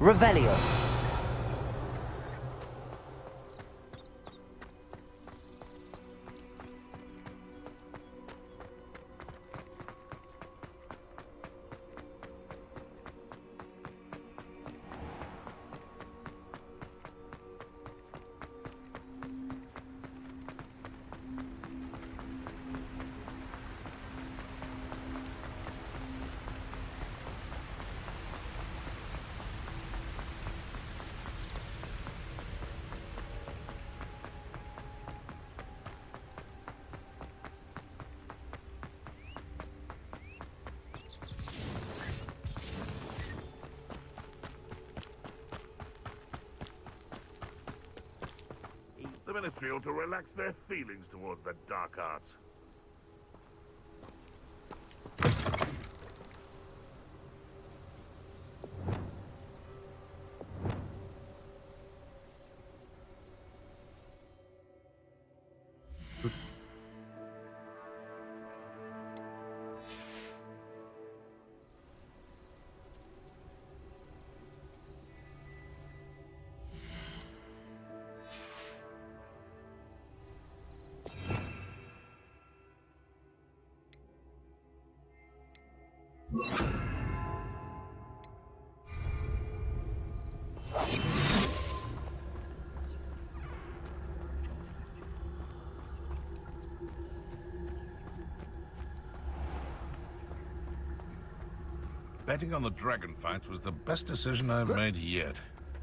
Revelio. The Ministry ought to relax their feelings towards the Dark Arts. Betting on the dragon fight was the best decision I've made yet.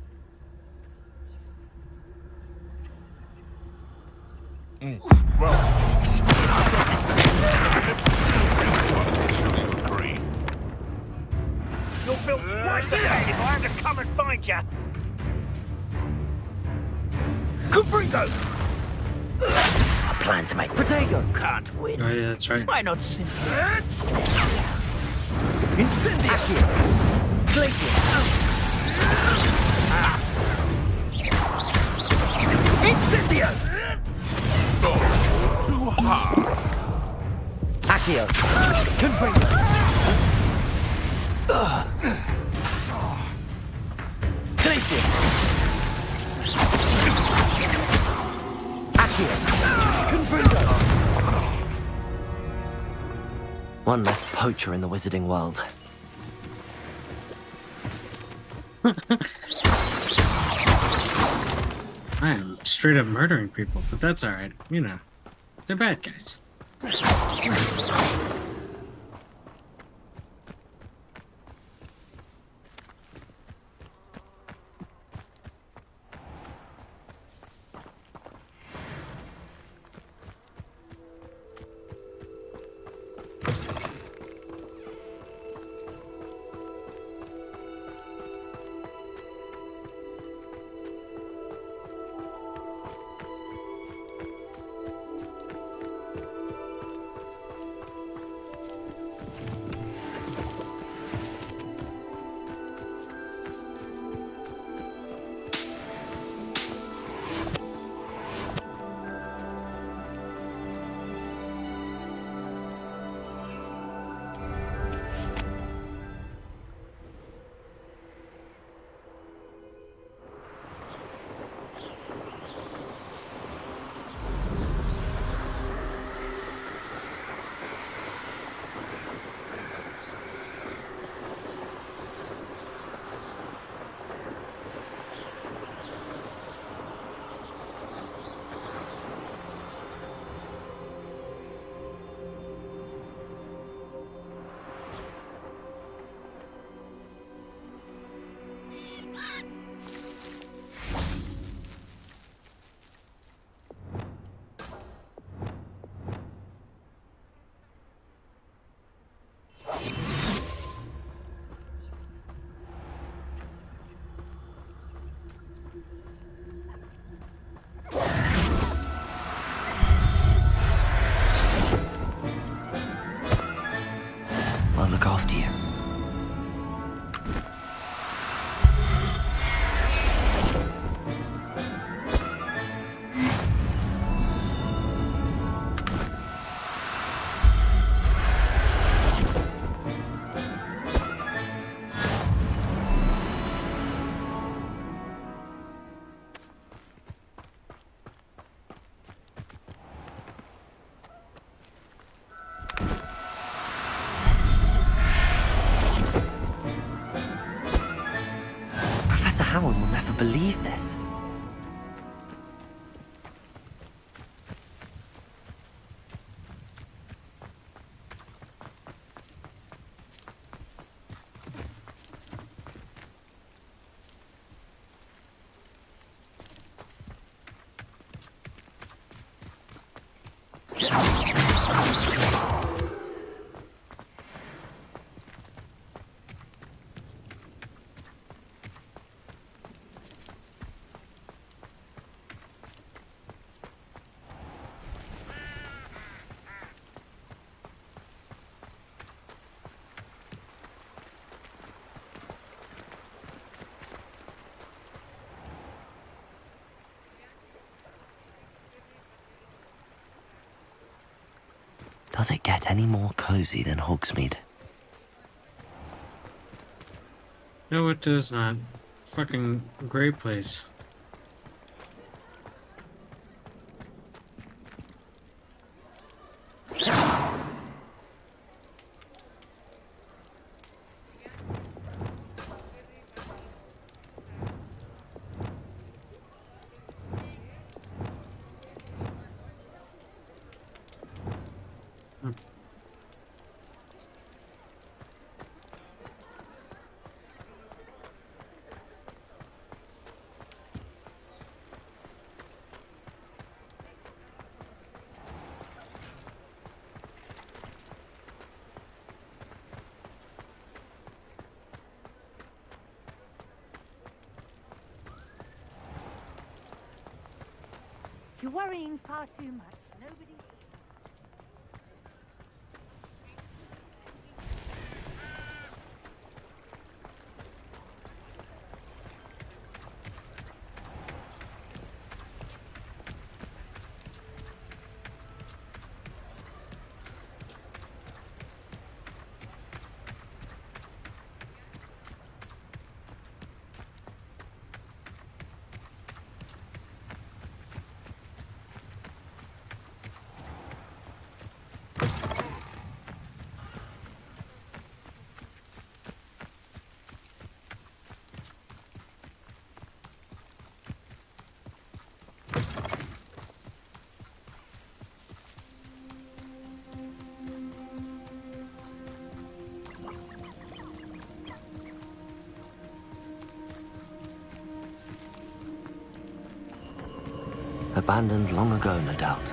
You're built twice ahead if I have to come and find you. Confringo! A plan to make Protego! can't win. Oh yeah, that's right. Why not simply stay down? Incendio! Glacius! Incendio! Too hard. Accio! Confringo! Glacius! Accio! Confringo! One less poacher in the wizarding world. I am straight up murdering people, but that's alright. You know, they're bad guys. I'll look after you. Cowan will never believe this. Does it get any more cozy than Hogsmeade? No, it does not. Fucking great place. You're worrying far too much. Nobody... Abandoned long ago, no doubt.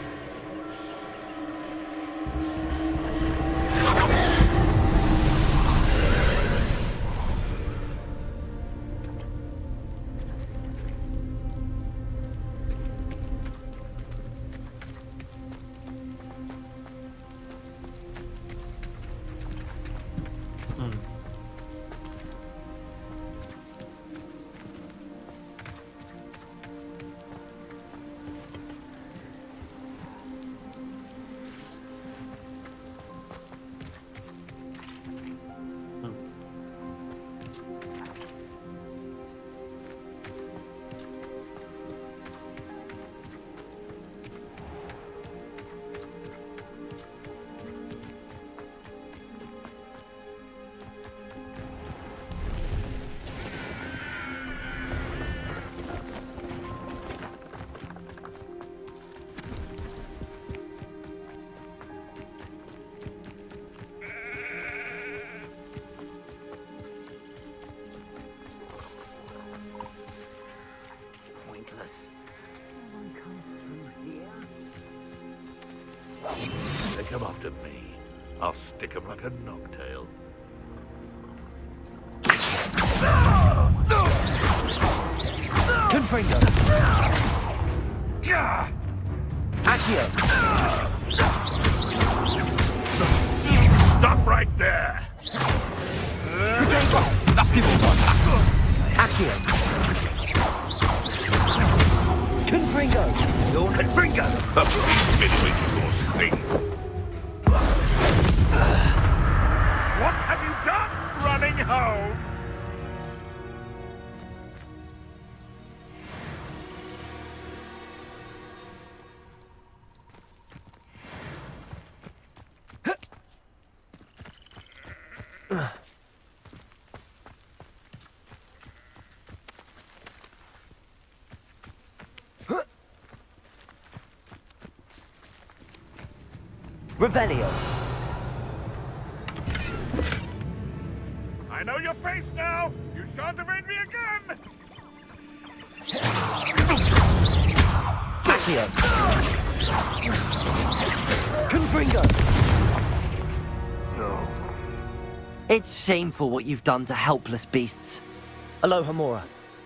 They come after me. I'll stick 'em like a knocktail. Confringo! Accio! Stop right there! Accio! Confringo! Your Confringo! Midway to your sting. What have you done? Running home! Revelio. I know your face now! You shan't evade me again! Accio. Confringo. No. It's shameful what you've done to helpless beasts. Aloha Mora.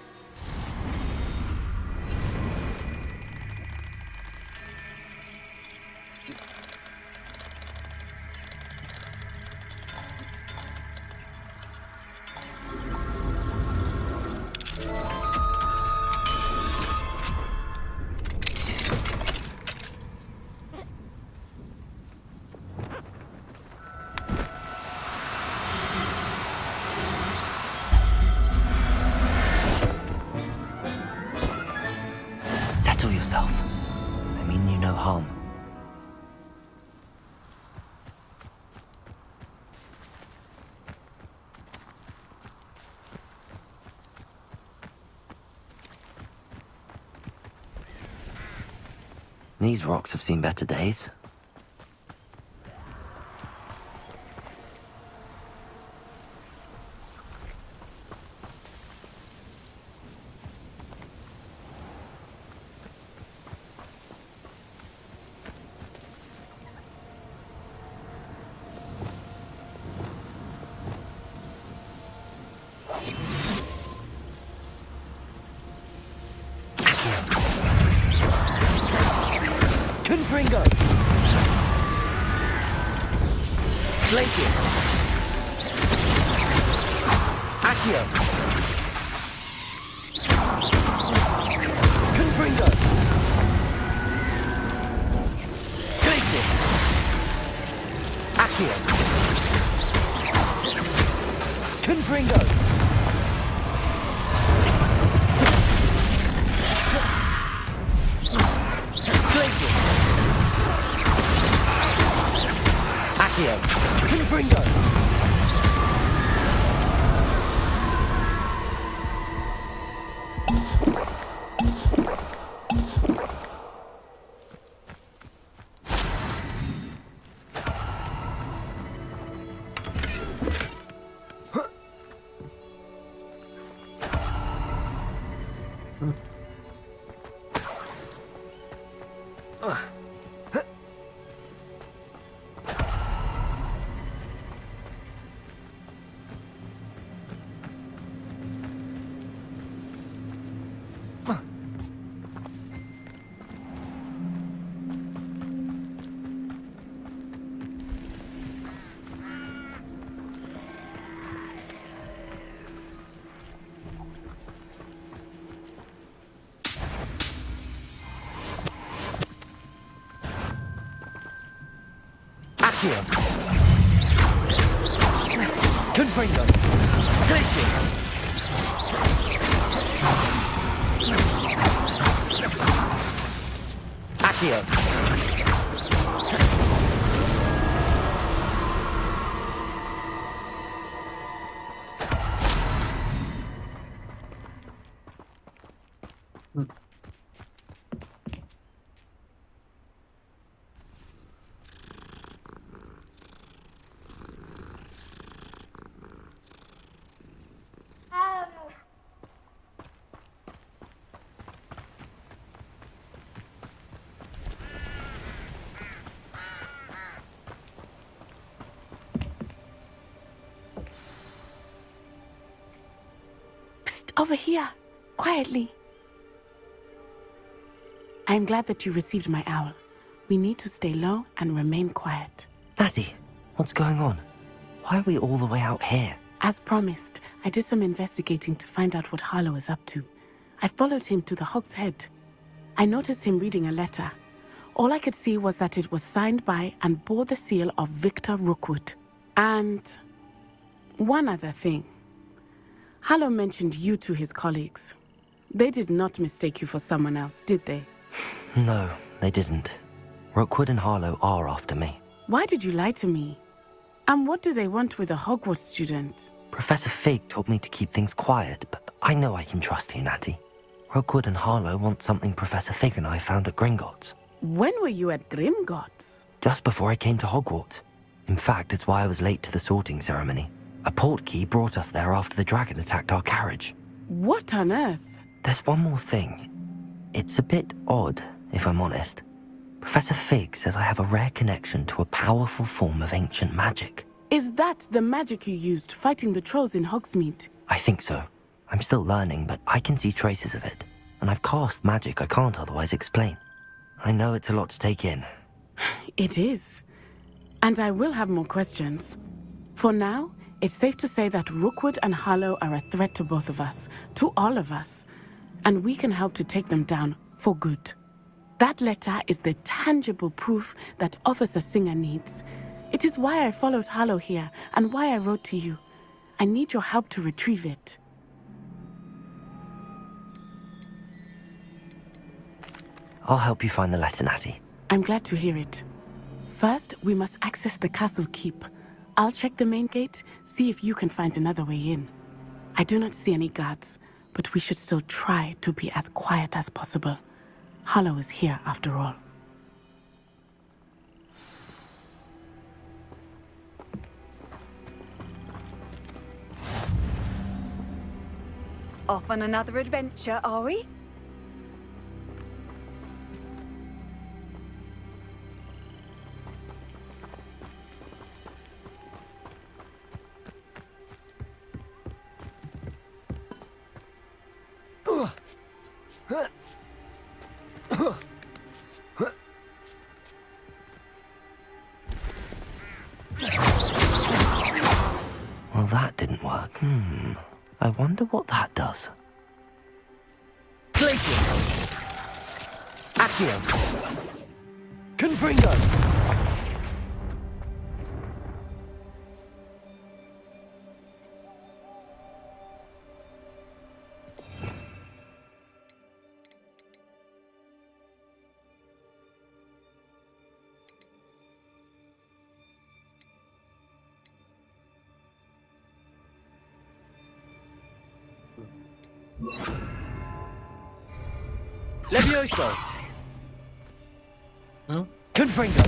Settle yourself. I mean you no harm. These rocks have seen better days. Confringo! Glacius! Accio! Confringo! Glacius! Accio! Confringo! Glacius! Accio! Confringo! Accio! Confringo! Glacius! Accio! Over here, quietly. I'm glad that you received my owl. We need to stay low and remain quiet. Natty, what's going on? Why are we all the way out here? As promised, I did some investigating to find out what Harlow is up to. I followed him to the Hog's Head. I noticed him reading a letter. All I could see was that it was signed by and bore the seal of Victor Rookwood. And one other thing. Harlow mentioned you to his colleagues. They did not mistake you for someone else, did they? No, they didn't. Rookwood and Harlow are after me. Why did you lie to me? And what do they want with a Hogwarts student? Professor Fig told me to keep things quiet, but I know I can trust you, Natty. Rookwood and Harlow want something Professor Fig and I found at Gringotts. When were you at Grimgotts? just before I came to Hogwarts. In fact, it's why I was late to the sorting ceremony. A portkey brought us there after the dragon attacked our carriage. What on earth? There's one more thing. It's a bit odd, if I'm honest. Professor Fig says I have a rare connection to a powerful form of ancient magic. Is that the magic you used fighting the trolls in Hogsmeade? I think so. I'm still learning, but I can see traces of it. And I've cast magic I can't otherwise explain. I know it's a lot to take in. It is. And I will have more questions. For now, it's safe to say that Rookwood and Harlow are a threat to both of us, to all of us. And we can help to take them down for good. That letter is the tangible proof that Officer Singer needs. It is why I followed Harlow here and why I wrote to you. I need your help to retrieve it. I'll help you find the letter, Natty. I'm glad to hear it. First, we must access the castle keep. I'll check the main gate, see if you can find another way in. I do not see any guards, but we should still try to be as quiet as possible. Harlow is here after all. Off on another adventure, are we? Well, that didn't work. I wonder what that does. Glacius! Accio! Confringo! Levioso! Oh? Confringo!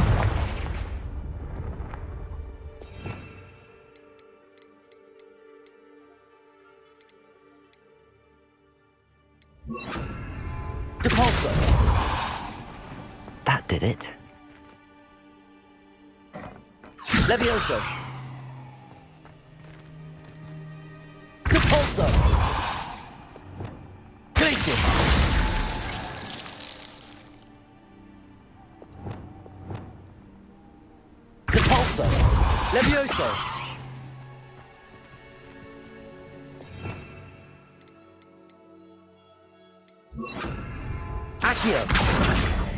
Depulso! That did it. Levioso! Depulso! Glacius! Depulso! Levioso! Accio!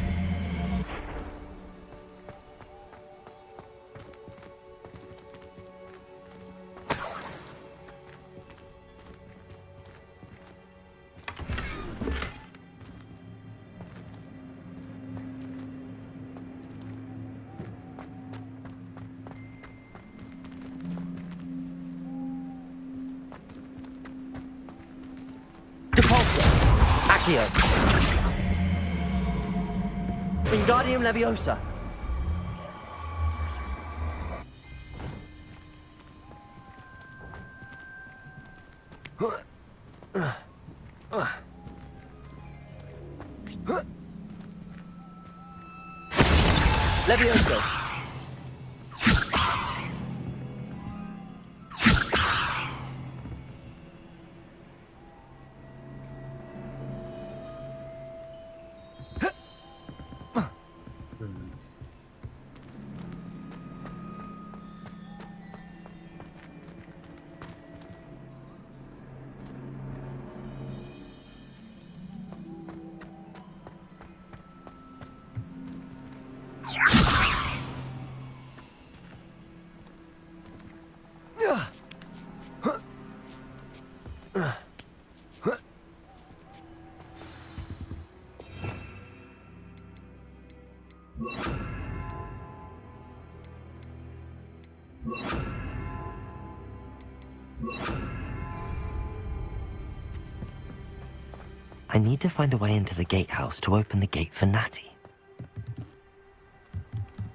Depulso! Accio! Wingardium Leviosa! Levioso! I need to find a way into the gatehouse to open the gate for Natty.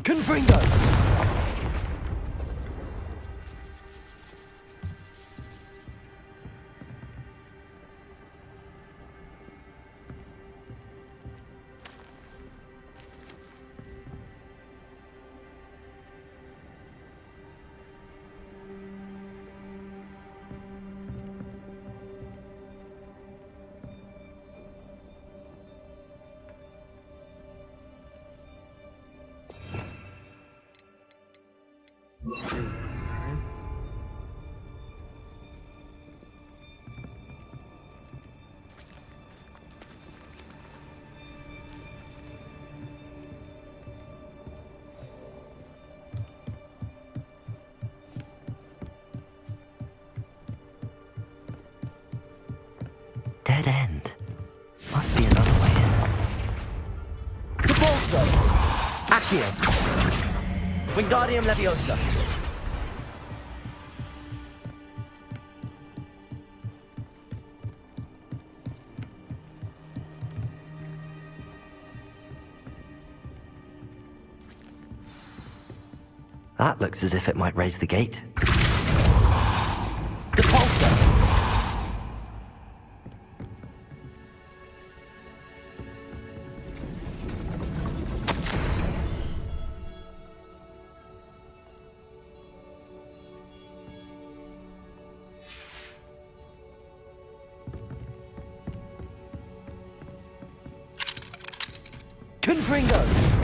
Confringo! Dead end. Must be another way in. Repulso! Accio! Wingardium Leviosa! That looks as if it might raise the gate. Depulso! Confringo!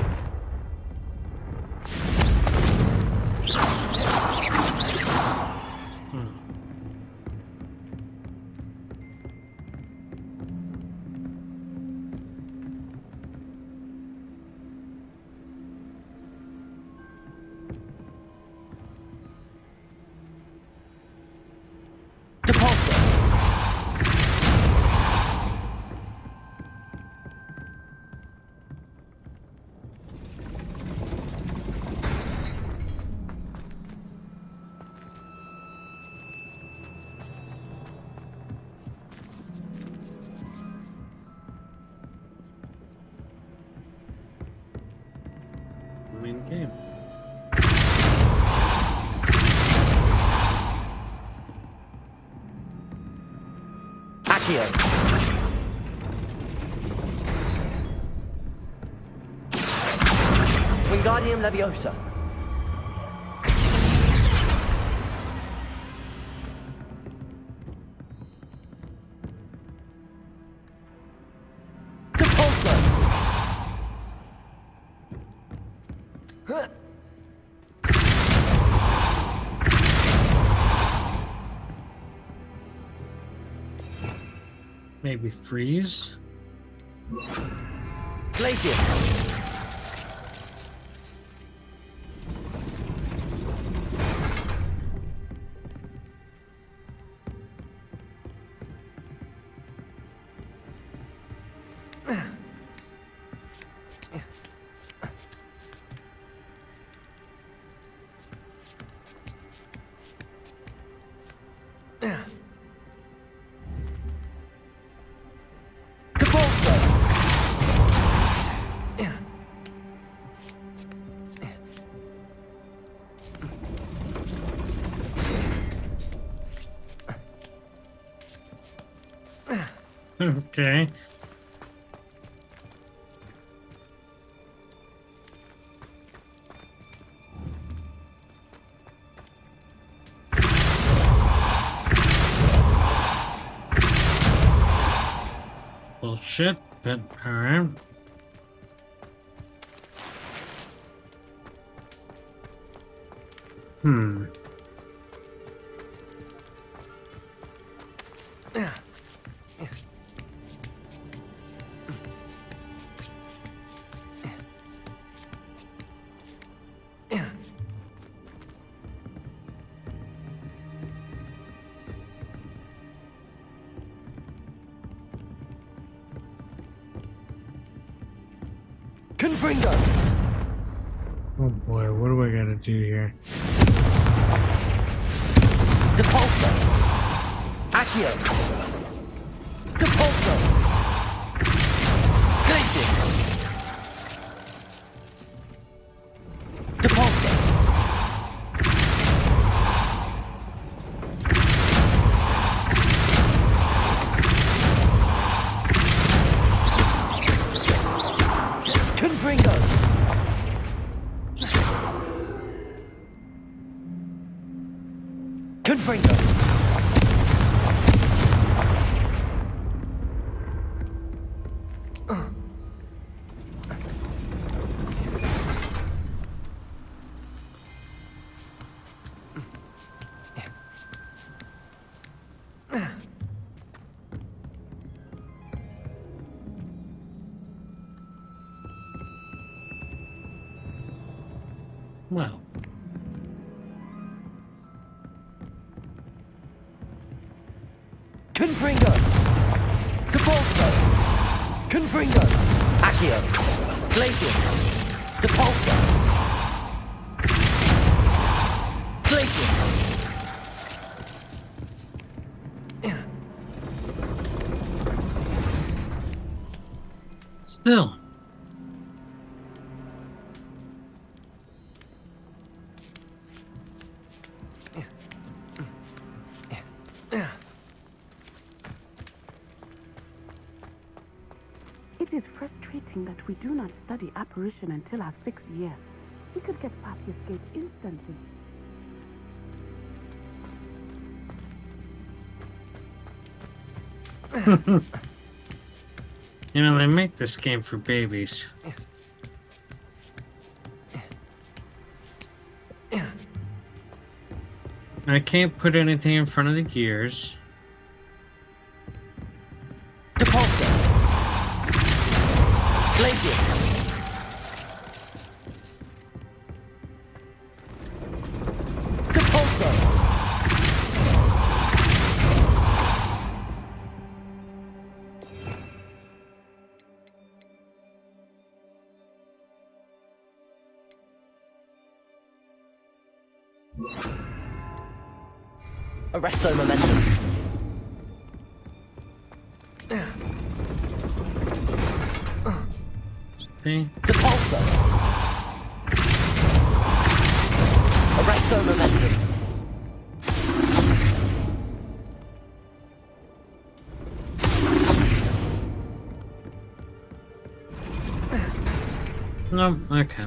Depulso! Main game. Accio! Wingardium Leviosa! Depulso! Maybe freeze? Glacius! Depulso! Okay. Bullshit, but alright. Confringo! Oh boy, what do I gotta do here? Depulso! Accio! Depulso! Glacius! Confringo. Well, Confringo. Depulso. Confringo. Accio. Glacius. Depulso. Glacius. still. It is frustrating that we do not study apparition until our 6th year. We could get past this gate instantly. You know, they make this game for babies. I can't put anything in front of the gears. Depulso. Glacius. Depulso. Arresto momentum. See? Depulso. Arresto momentum. No, okay.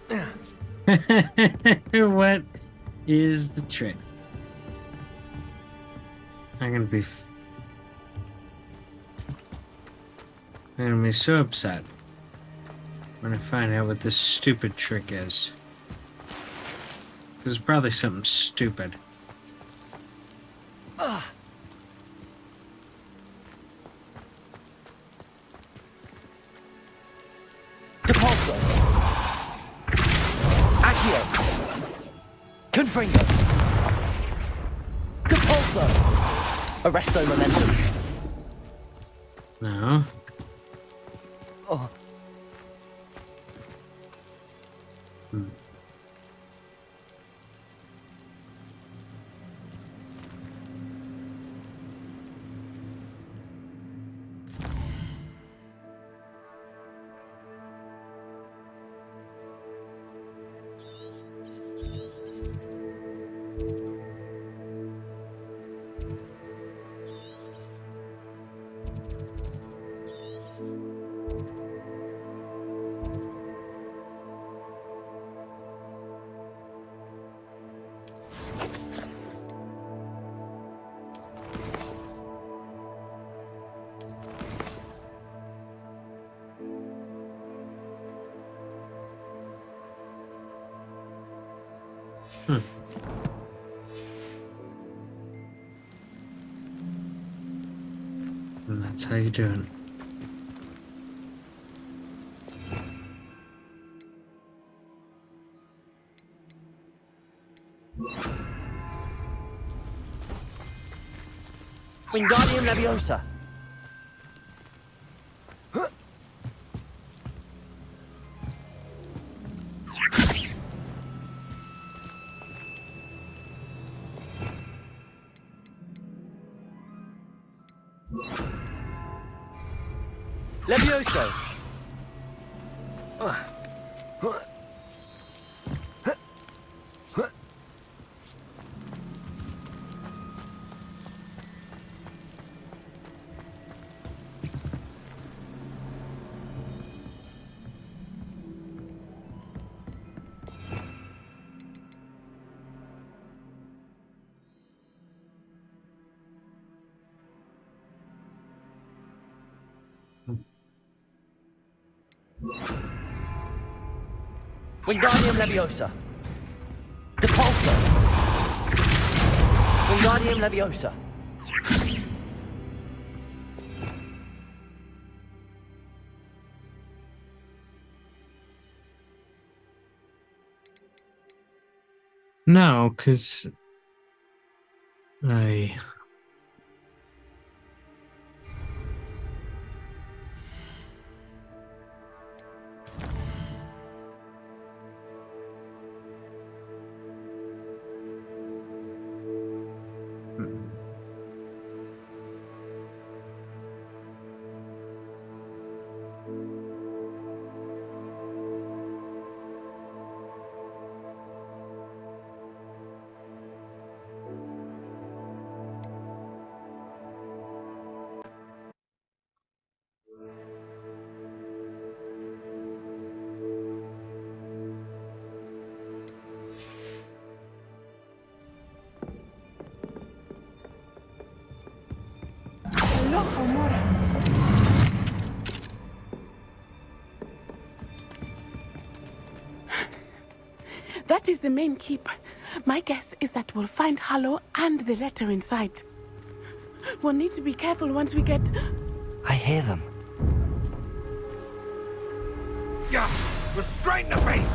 What is the trick? I'm gonna be so upset when I find out what this stupid trick is. There's probably something stupid. Depulso. Accio. Confringo. Depulso. Arresto momentum. No. Oh. And that's how you do it. Wingardium Leviosa. Levioso. Wingardium Leviosa. Depulso. Wingardium Leviosa. No, because I. That is the main keep. My guess is that we'll find Harlow and the letter inside. We'll need to be careful once we get... I hear them. Yeah, we're straight in the face.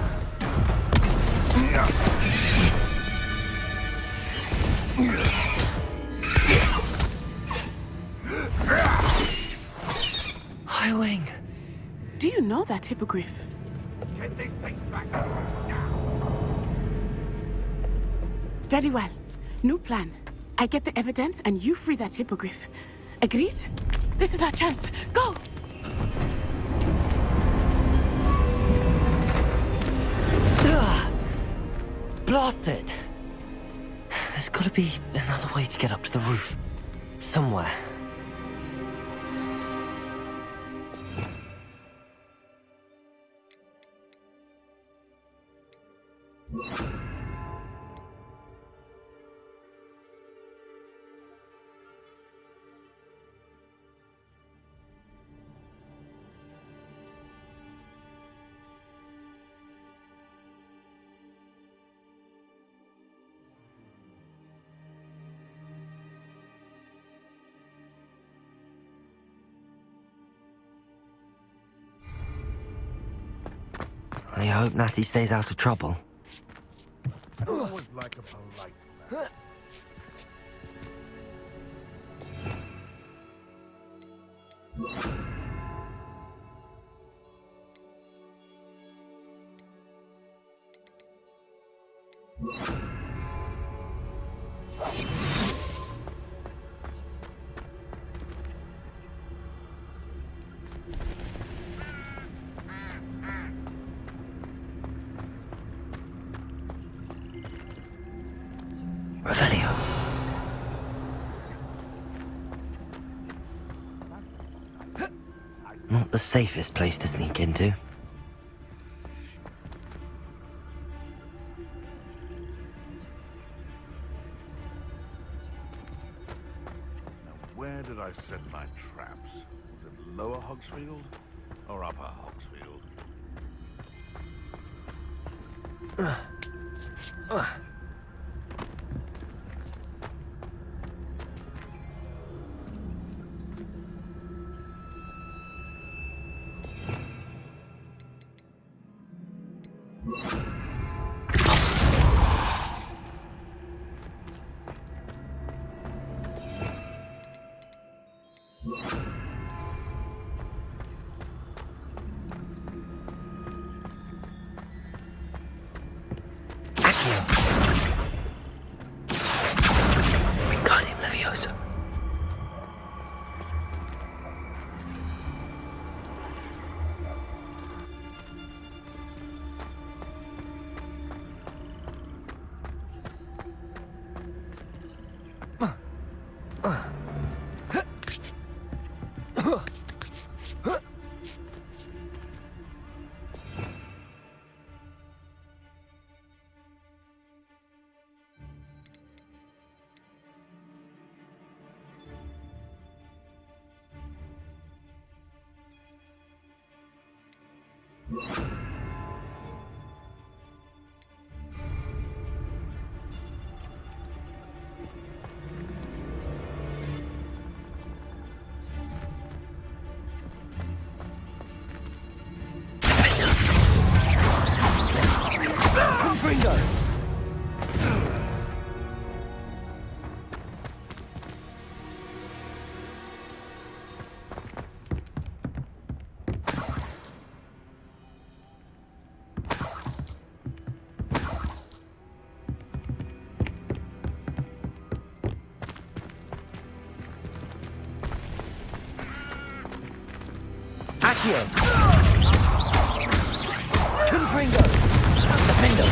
Highwing. Do you know that hippogriff? Get these things back. Very well. New plan. I get the evidence and you free that hippogriff. Agreed? This is our chance. Go! Blasted! There's gotta be another way to get up to the roof. Somewhere. I hope Natty stays out of trouble. Always like a polite man. Revelio. Not the safest place to sneak into. Now, where did I set my traps? Was it Lower Hogsfield or Upper Hogsfield? Wingardium Leviosa. Confringo! Accio! Confringo! Defendo!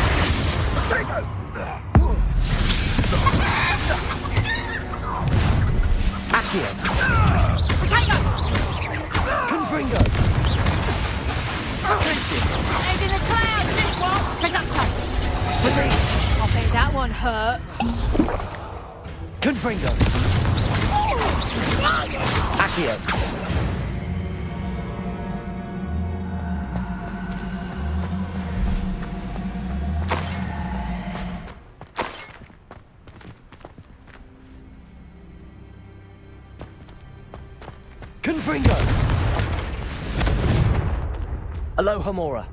Accio! Confringo! Princess! Head in the clouds, this one. Producto. I think that one hurt. Confringo! Accio! Confringo! Aloha Mora.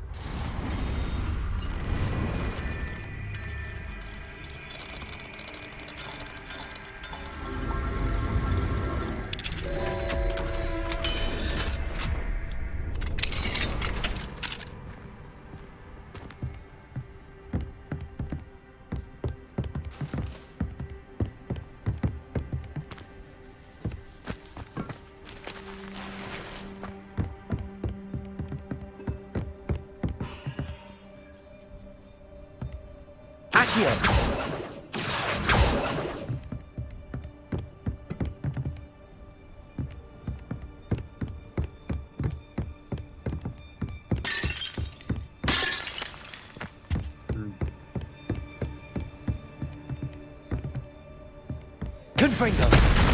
Accio! Confringo!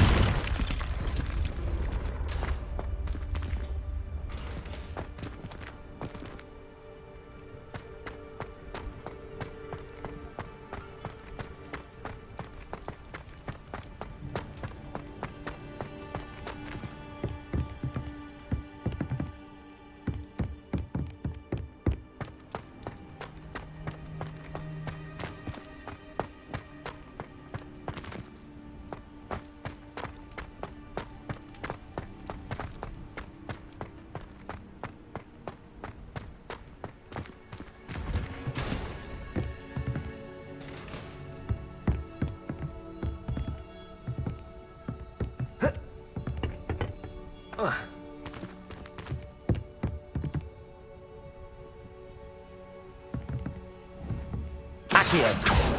Accio!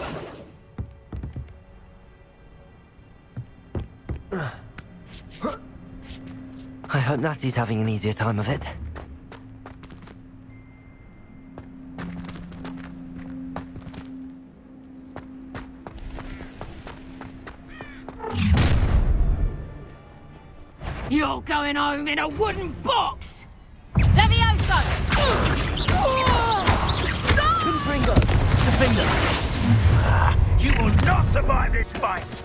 I hope Natty's having an easier time of it. You're going home in a wooden box! Levioso! Confringo! Defender! You will not survive this fight!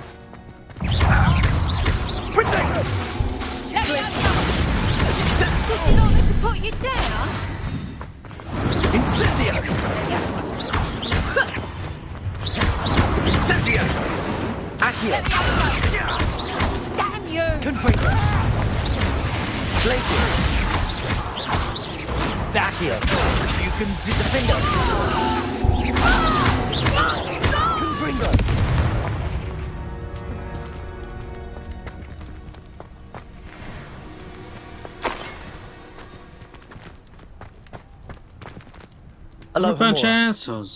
Protect them! Levioso! Did you not mean to put you down? Incendio! Incendio! Accio! Levioso! Damn you! Confringo! Glacier! Accio! You can do Defender! Confringo! What a Aloha bunch of Mora. assholes.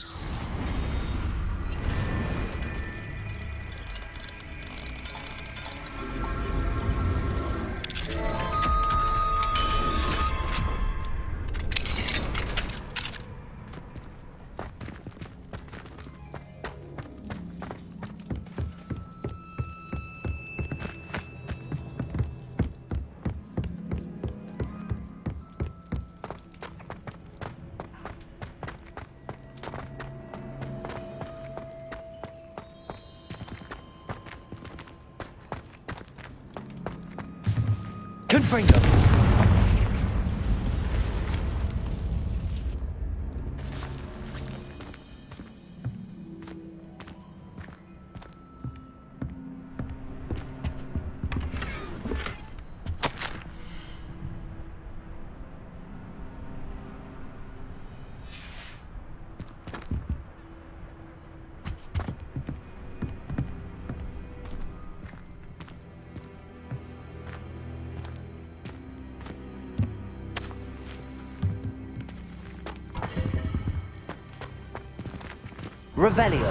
Confringo! Revelio.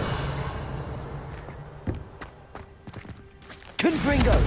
Confringo.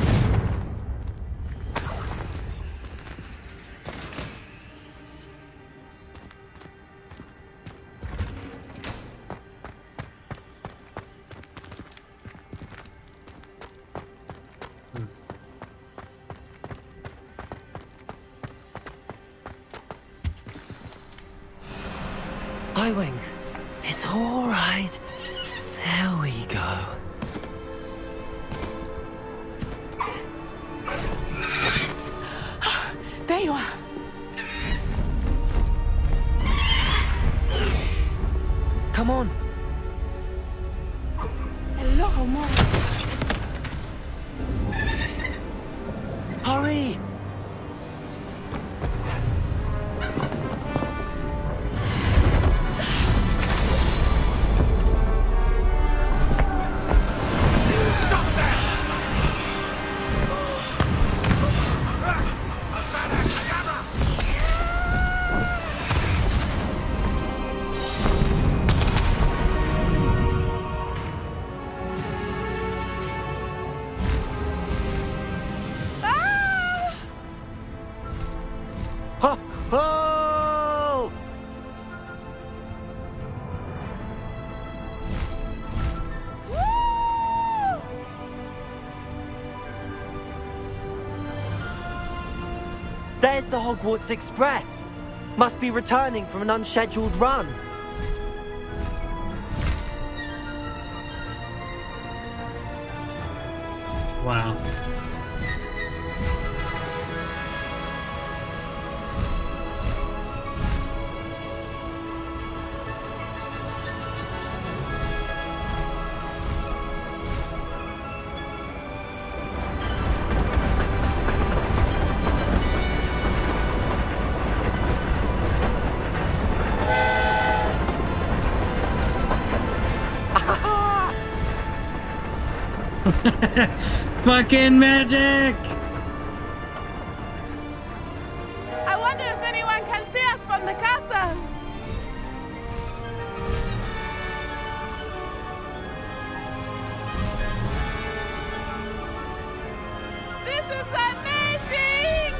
Highwing, it's all right. There we go. There you are. Come on. Hello, Mom. Hurry! Ho! Ho! There's the Hogwarts Express. Must be returning from an unscheduled run. Wow. Fucking magic! I wonder if anyone can see us from the castle. This is amazing!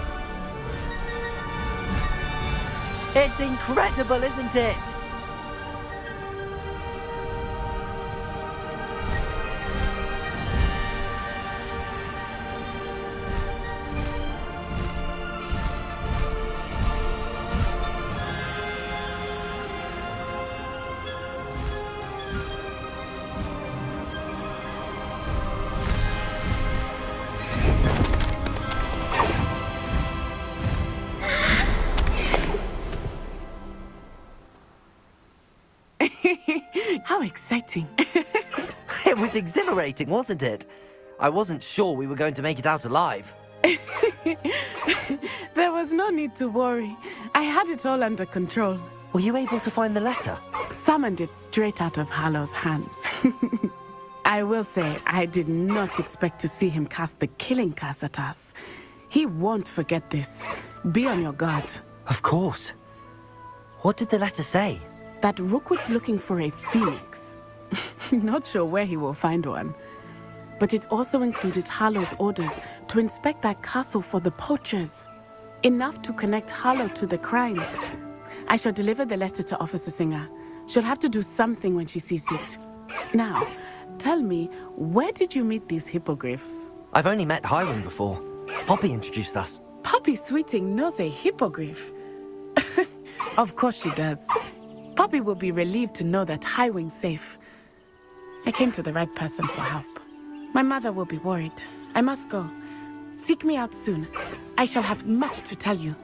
It's incredible, isn't it? How exciting. It was exhilarating, wasn't it? I wasn't sure we were going to make it out alive. There was no need to worry. I had it all under control. Were you able to find the letter? Summoned it straight out of Hallow's hands. I will say, I did not expect to see him cast the killing curse at us. He won't forget this. Be on your guard. Of course. What did the letter say? That Rookwood's looking for a phoenix. Not sure where he will find one. But it also included Hallow's orders to inspect that castle for the poachers. Enough to connect Hallow to the crimes. I shall deliver the letter to Officer Singer. She'll have to do something when she sees it. Now, tell me, where did you meet these hippogriffs? I've only met Highwing before. Poppy introduced us. Poppy Sweeting knows a hippogriff. Of course she does. Poppy will be relieved to know that Highwing's safe. I came to the right person for help. My mother will be worried. I must go. Seek me out soon. I shall have much to tell you.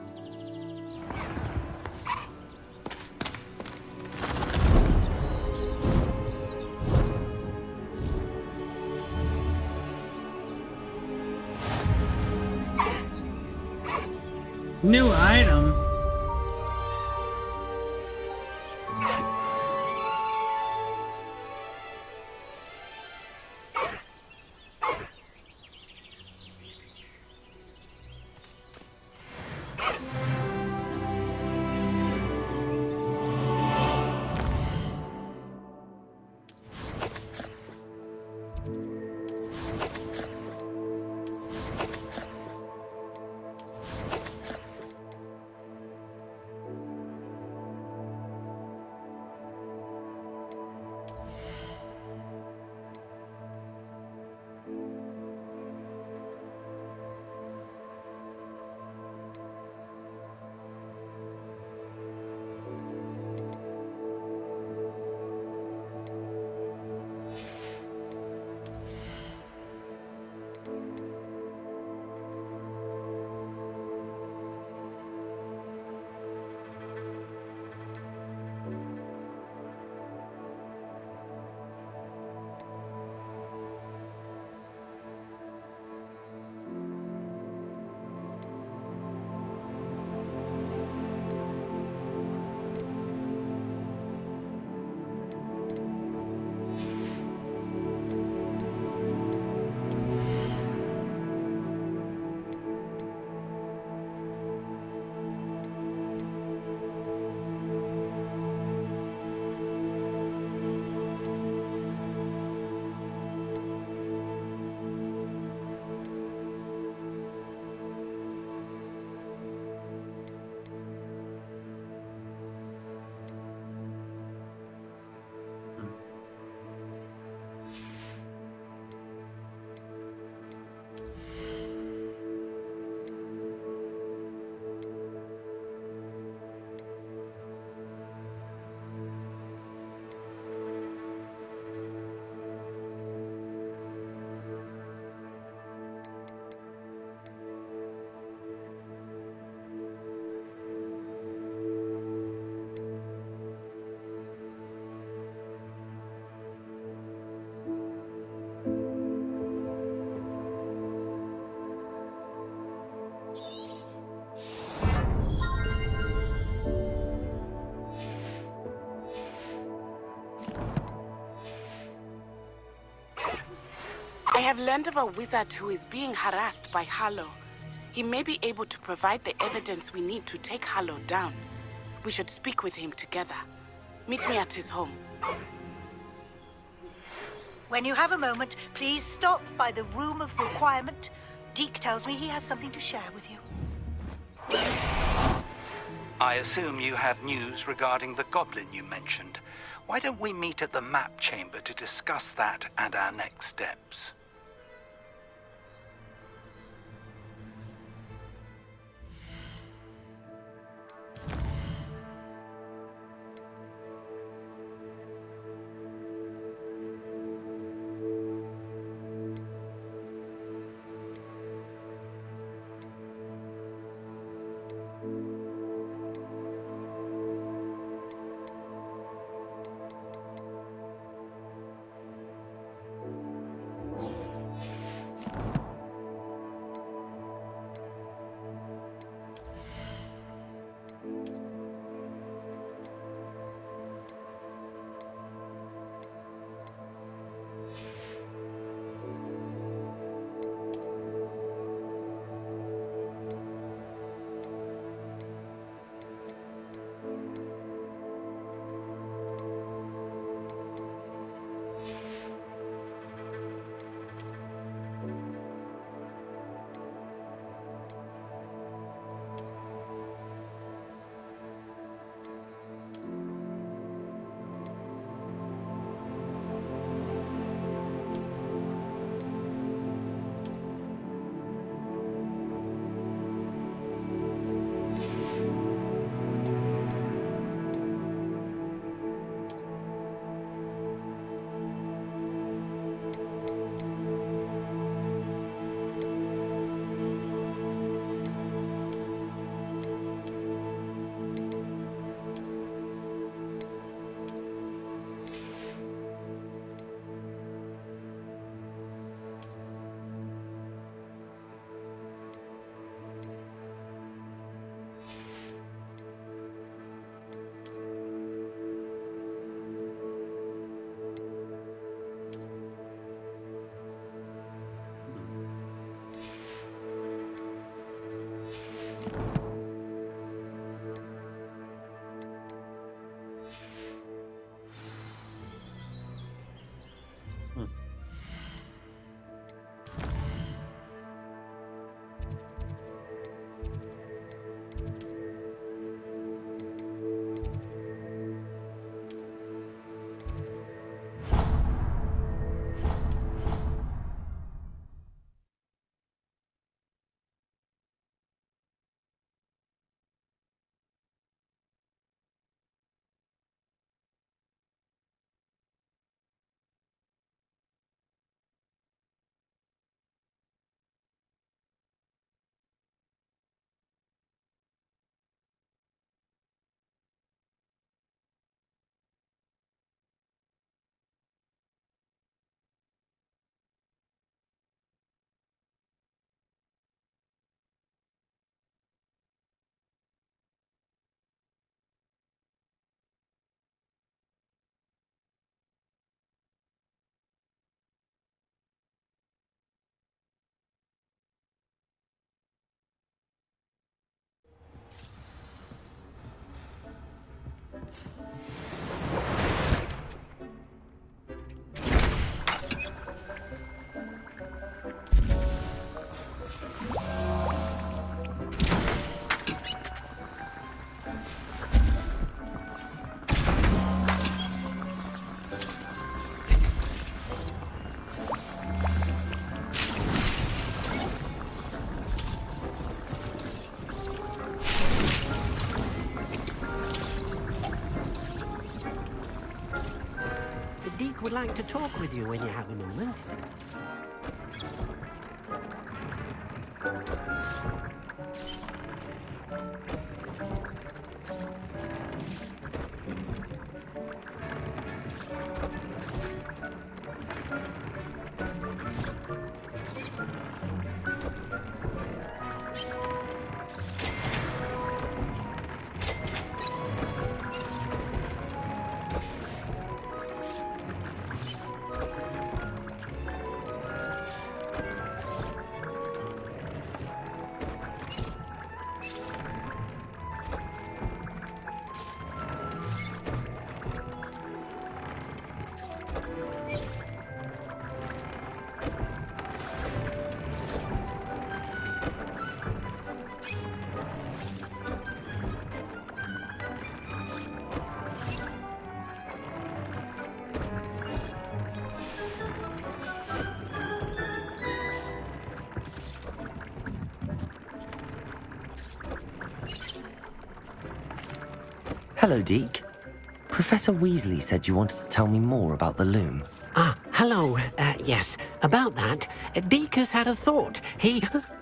New item? I have learned of a wizard who is being harassed by Harlow. He may be able to provide the evidence we need to take Harlow down. We should speak with him together. Meet me at his home. When you have a moment, please stop by the Room of Requirement. Deke tells me he has something to share with you. I assume you have news regarding the goblin you mentioned. Why don't we meet at the map chamber to discuss that and our next steps? Deke would like to talk with you when you have a moment. Hello, Deke. Professor Weasley said you wanted to tell me more about the loom. Ah, hello. Yes, about that. Deke has had a thought. He...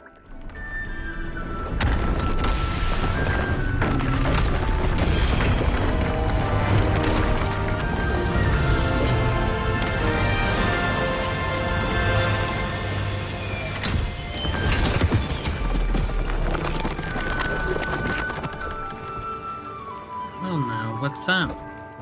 Well, now, what's that?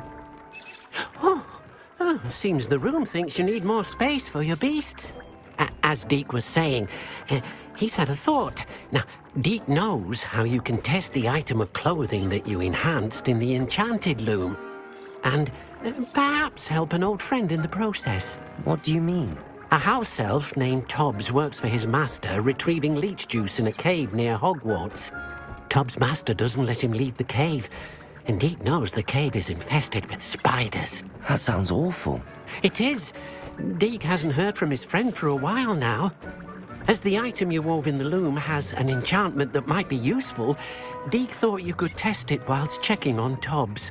Seems the room thinks you need more space for your beasts. As Deke was saying, he's had a thought. Now, Deke knows how you can test the item of clothing that you enhanced in the enchanted loom. And perhaps help an old friend in the process. What do you mean? A house elf named Tobbs works for his master, retrieving leech juice in a cave near Hogwarts. Tobbs' master doesn't let him leave the cave, and Deke knows the cave is infested with spiders. That sounds awful. It is. Deke hasn't heard from his friend for a while now. As the item you wove in the loom has an enchantment that might be useful, Deke thought you could test it whilst checking on Tobbs.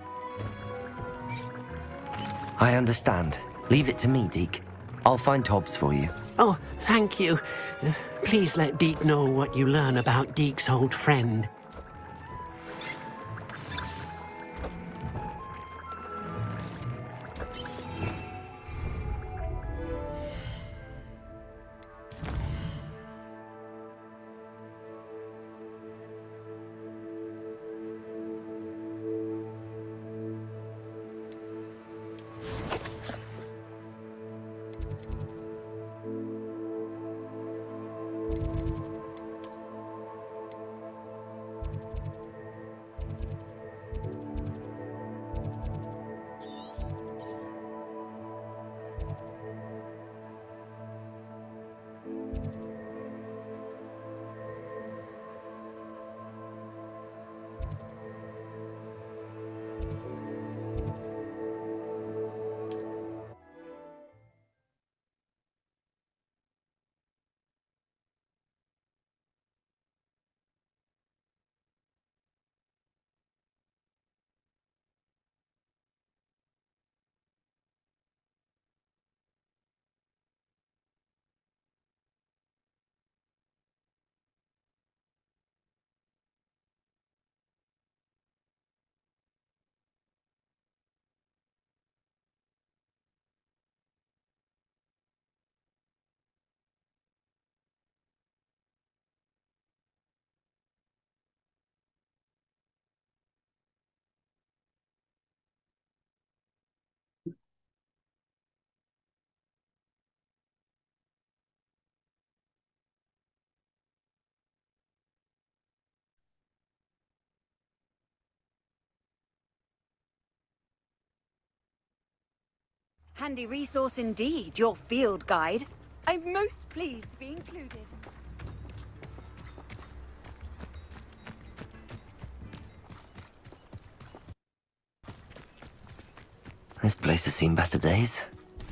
I understand. Leave it to me, Deke. I'll find Tobbs for you. Oh, thank you. Please let Deke know what you learn about Deke's old friend. Handy resource indeed, your field guide. I'm most pleased to be included. This place has seen better days.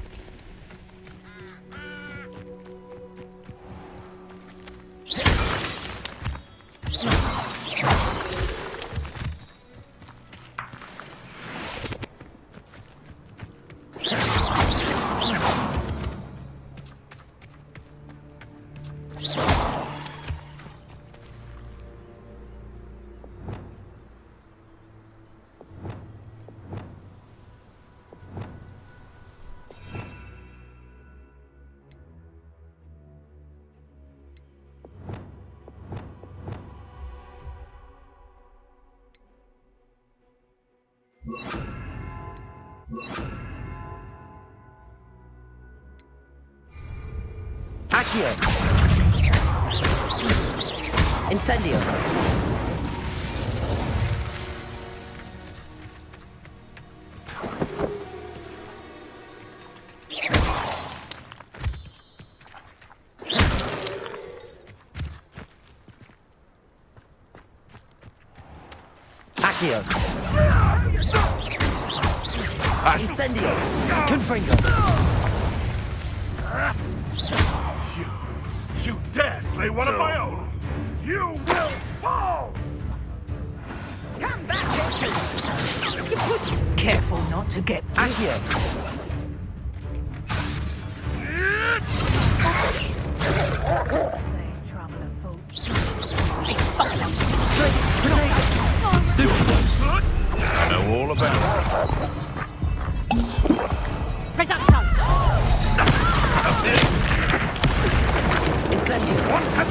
Accio! Incendio! Accio! Incendio! Confringo! You dare slay one of my own! You will fall! Come back here! Careful not to get Accio. I know all about it. Reduction! Incendio. What have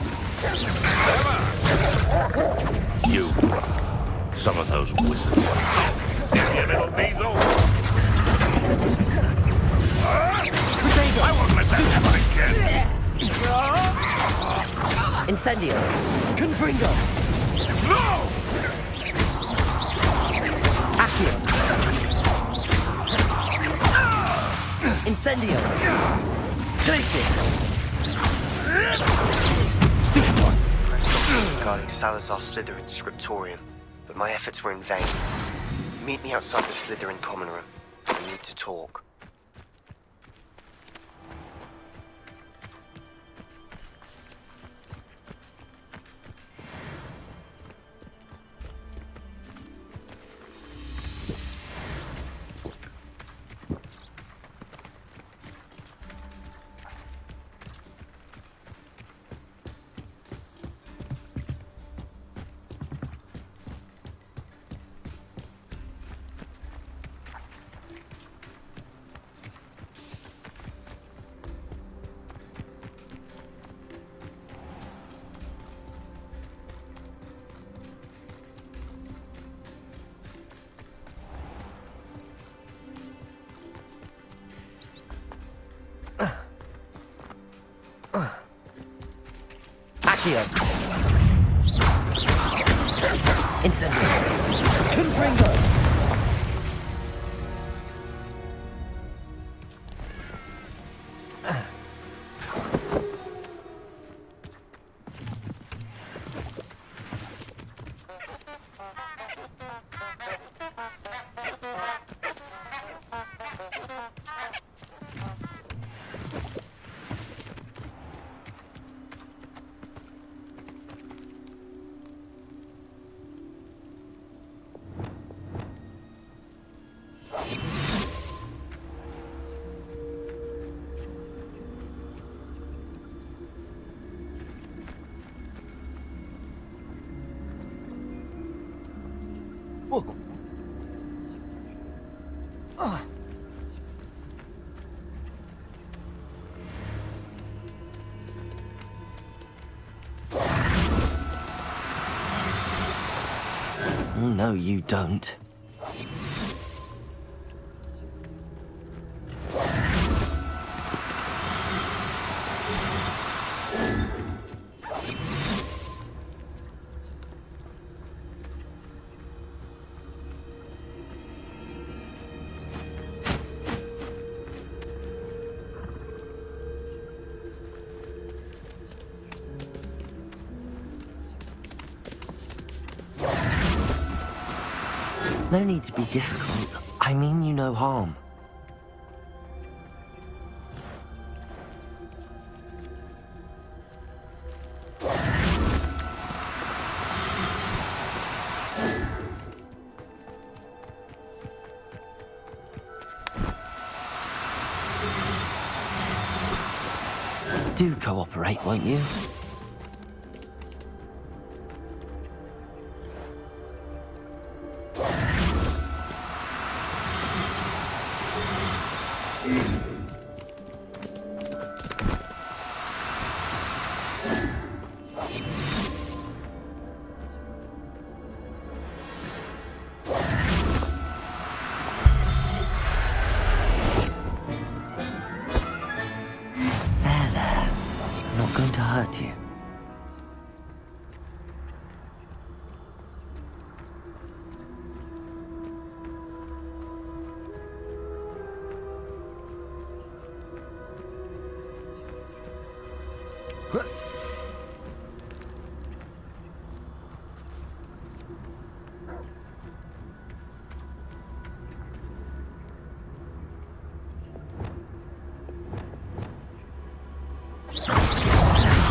you done? You. Some of those wizards. Stick your little weasel. I won't let that happen again. Incendio. Confringo. No! Accio. Incendio. Glacis. Regarding Salazar Slytherin's scriptorium, but my efforts were in vain. Meet me outside the Slytherin common room. We need to talk. Accio. Incendio. Confringo. No, you don't. No need to be difficult. I mean you no harm. Do cooperate, won't you? Going to hurt you.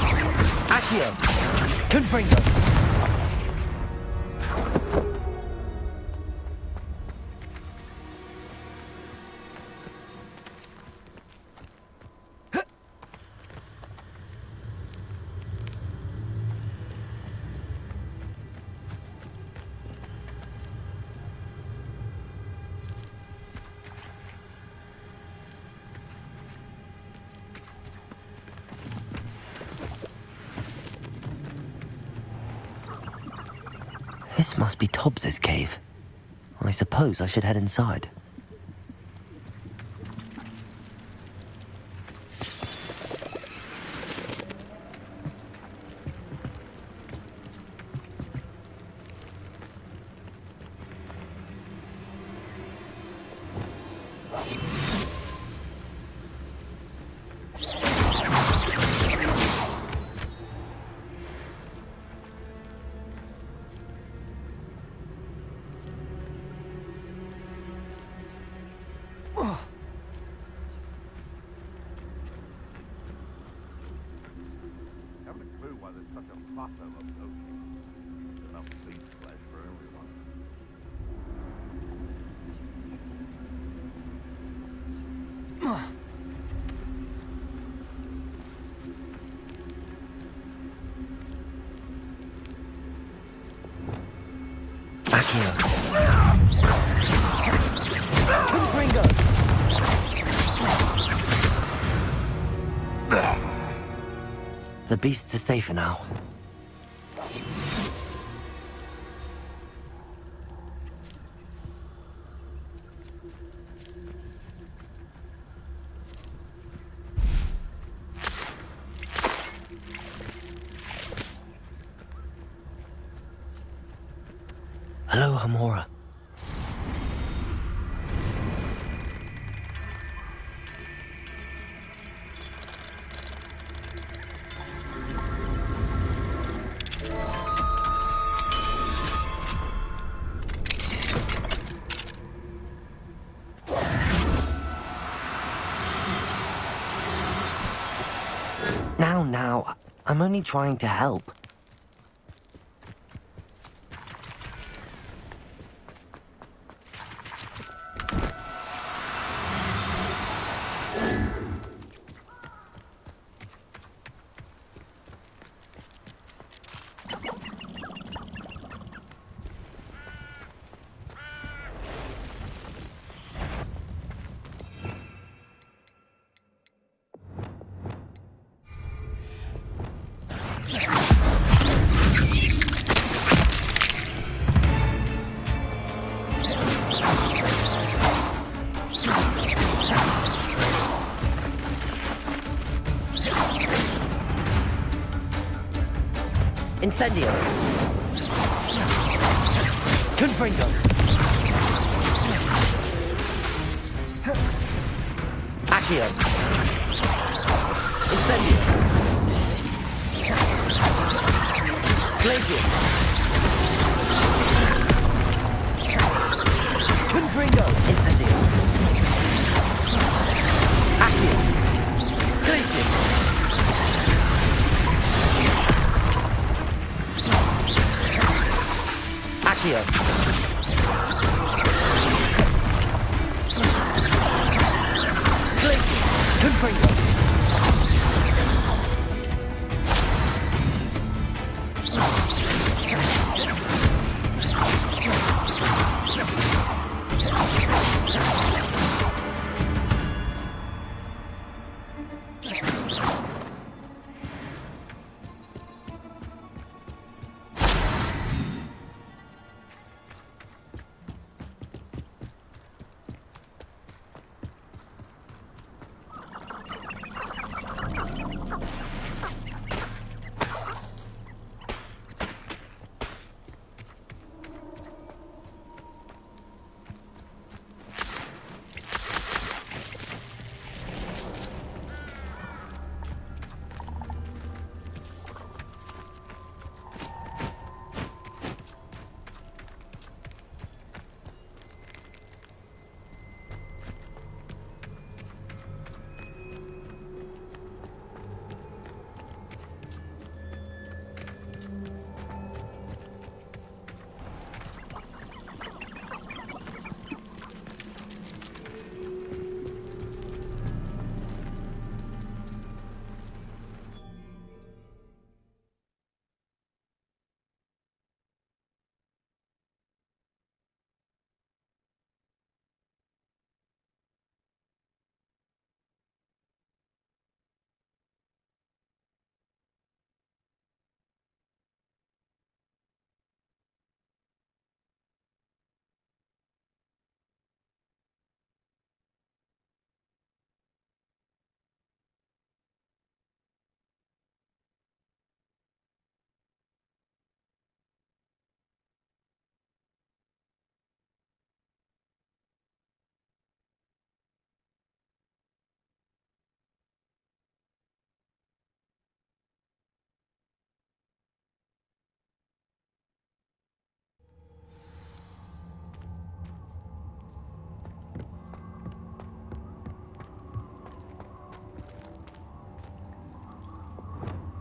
Accio. Confringo. This must be Tobbs's cave. I suppose I should head inside. Haven't a clue why there's such a fuss over poaching. There's enough beast flesh for everyone. Accio. Confringo. The beasts are safer now. Hello, Hamora. Now, I'm only trying to help. Incendio. Confringo. Accio. Incendio. Glacius. Confringo. Incendio. Accio. Glacius. Accio. Glacius. Confringo.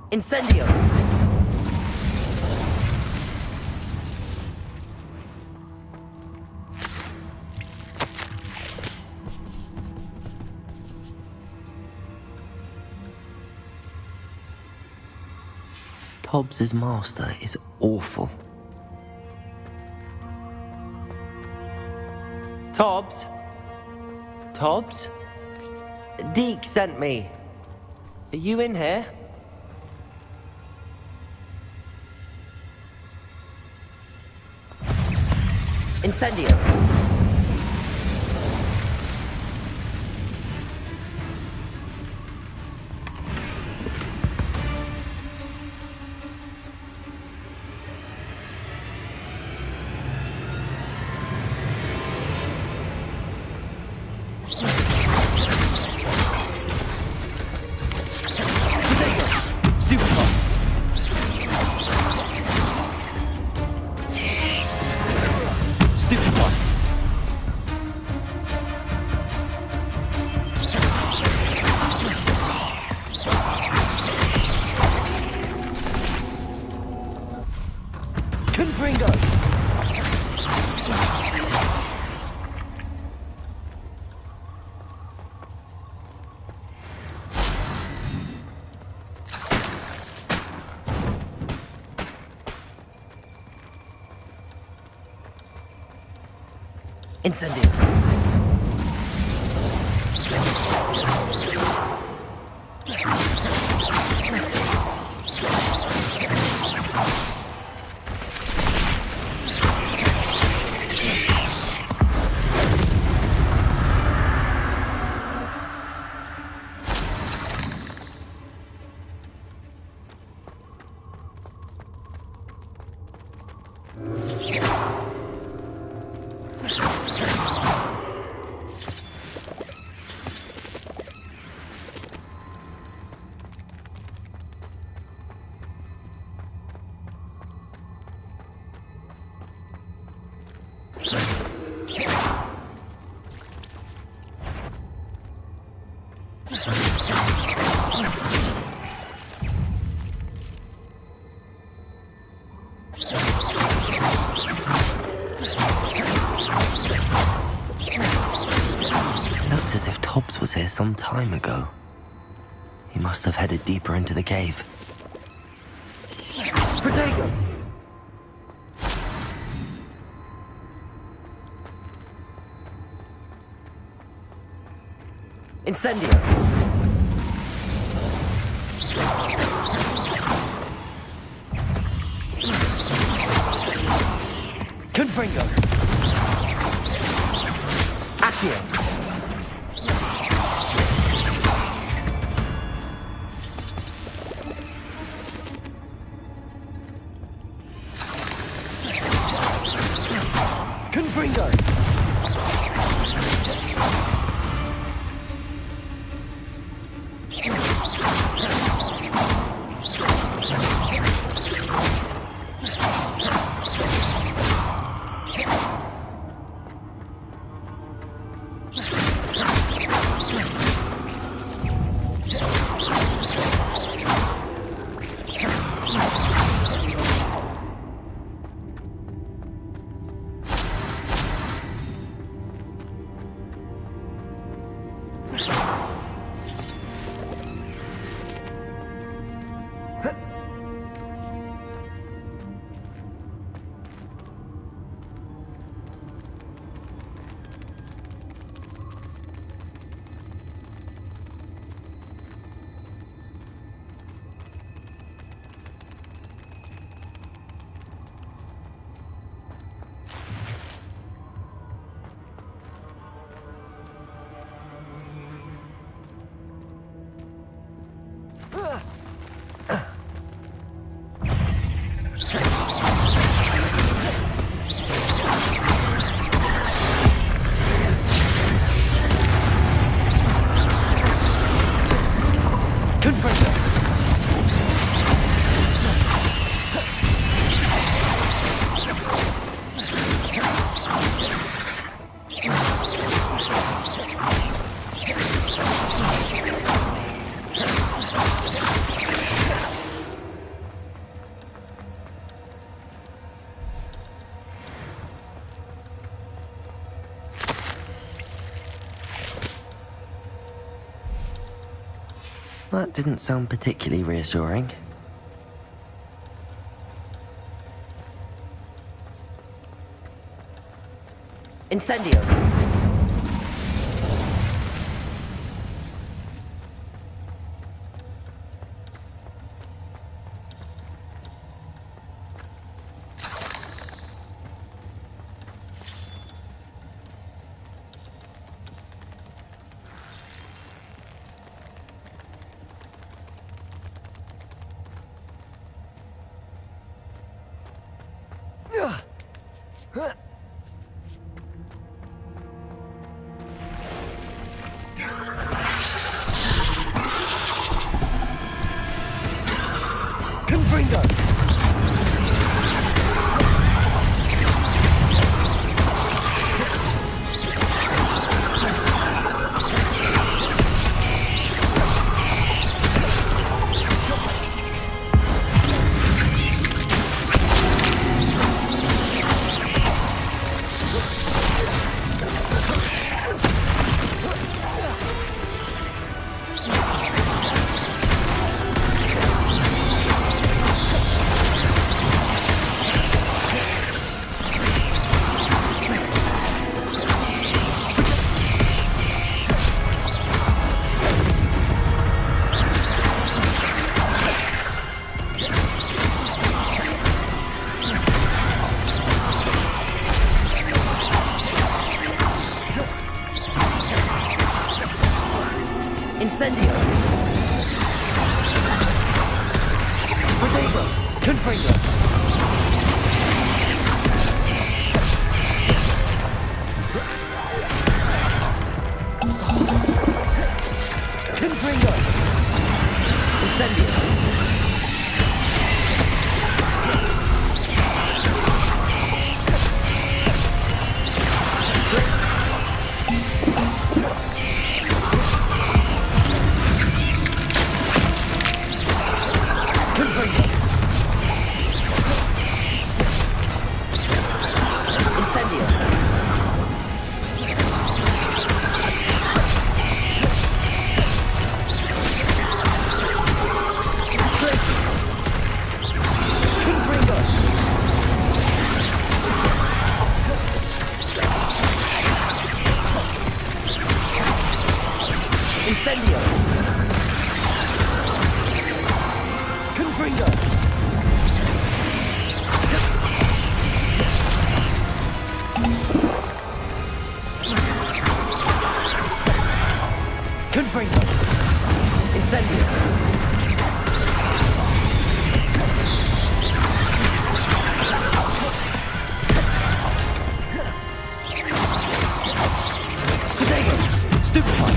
Incendio! Tobbs' master is awful. Tobbs? Tobbs? Deke sent me. Are you in here? Incendio! Incendio! Looks as if Tobbs was here some time ago. He must have headed deeper into the cave. Protego! Incendio! Confringo! Accio! Confringo! That didn't sound particularly reassuring. Incendio. Confringo. Incendio. Protego. Confringo. Confringo. Incendio. Incendio! Confringo! Confringo! Incendio! Protego! Stupefy!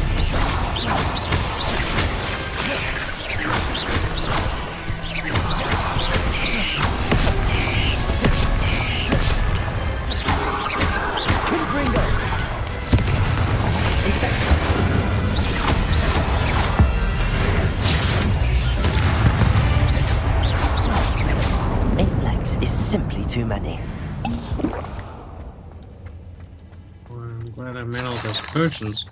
Simply too many. Well, I'm glad I made all those potions.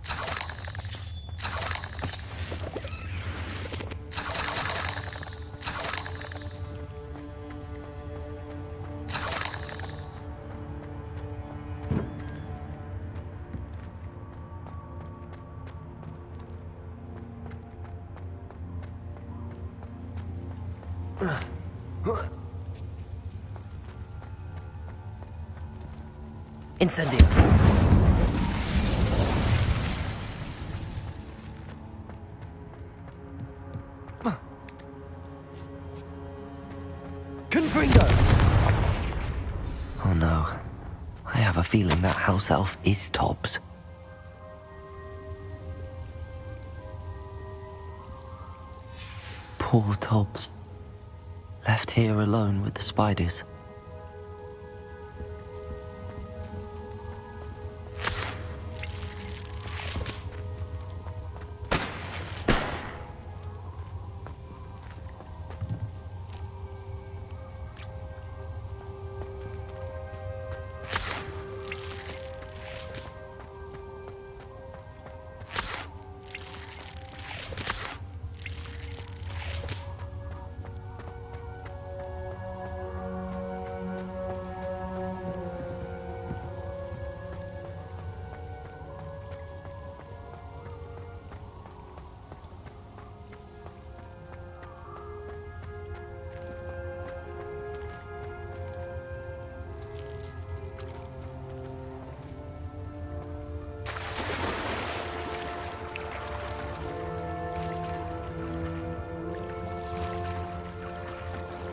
Incendio. Confringo. Oh no. I have a feeling that house elf is Tobbs. Poor Tobbs. Left here alone with the spiders.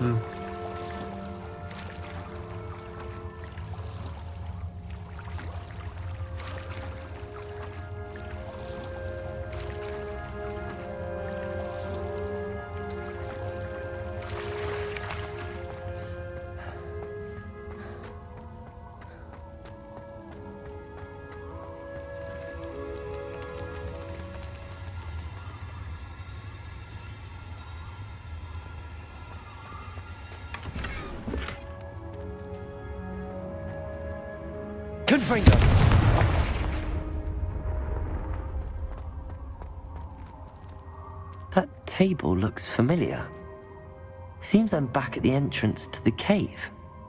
Confringo! That table looks familiar. Seems I'm back at the entrance to the cave.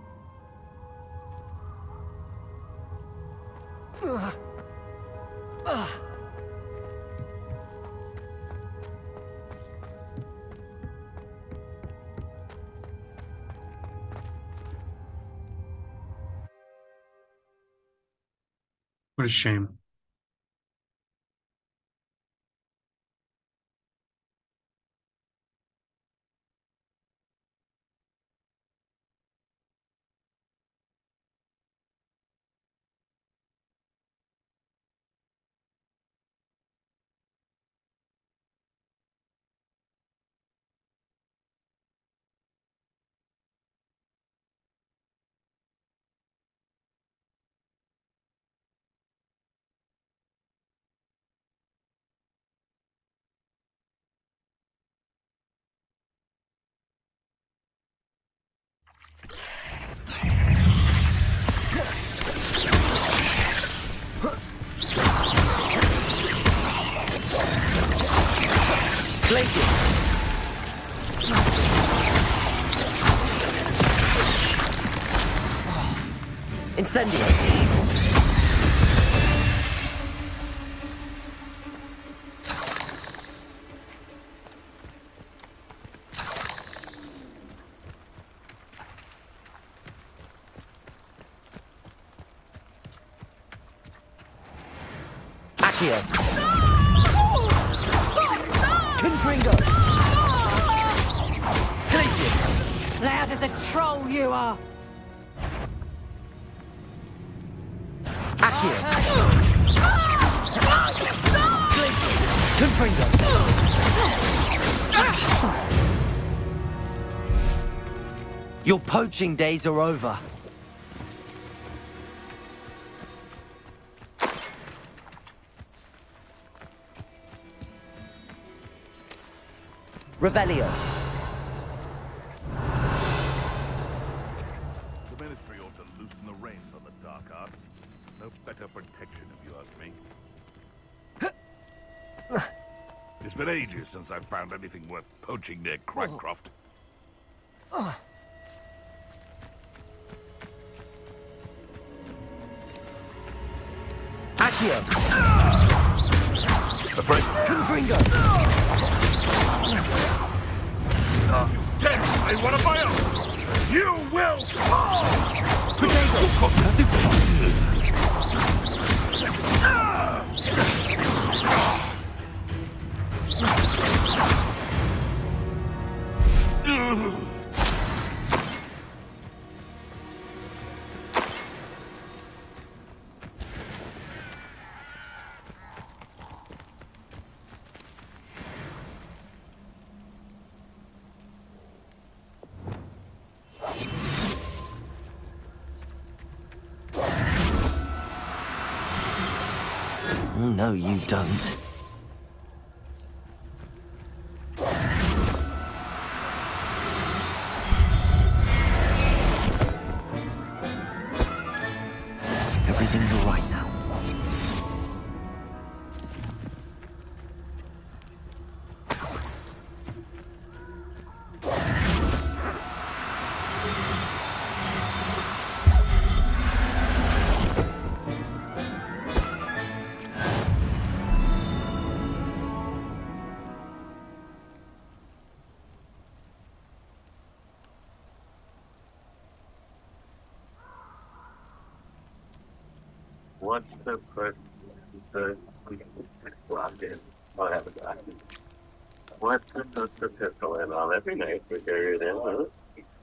What a shame. Incendio! Accio! Confringo! Glacius! Loud as a troll you are! Accio! Glacius! Confringo! Your poaching days are over. Revelio. The Ministry ought to loosen the reins on the dark arts. No better protection, if you ask me. It's been ages since I've found anything worth poaching near Cragcroft. Accio! Afraid? Confringo! Dead! I want to buy up! You will fall! Oh, no, you don't. Everything's all right now. What's the first lock in? I'll have a guy. What's the pistol in? I'll every night we carry it in, huh?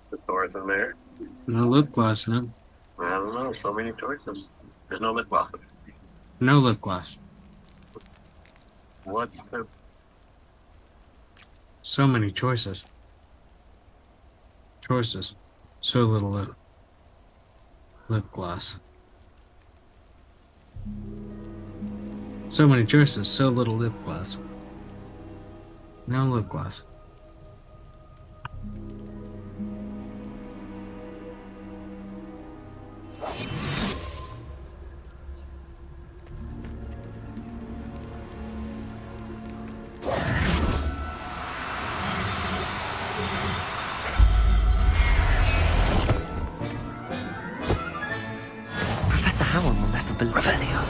The doors in there. No lip gloss, no. I don't know. So many choices. There's no lip gloss. No lip gloss. What's the... So many choices. Choices. So little lip gloss. So many choices, so little lip gloss. No lip gloss. Professor Howard will never believe Revelio.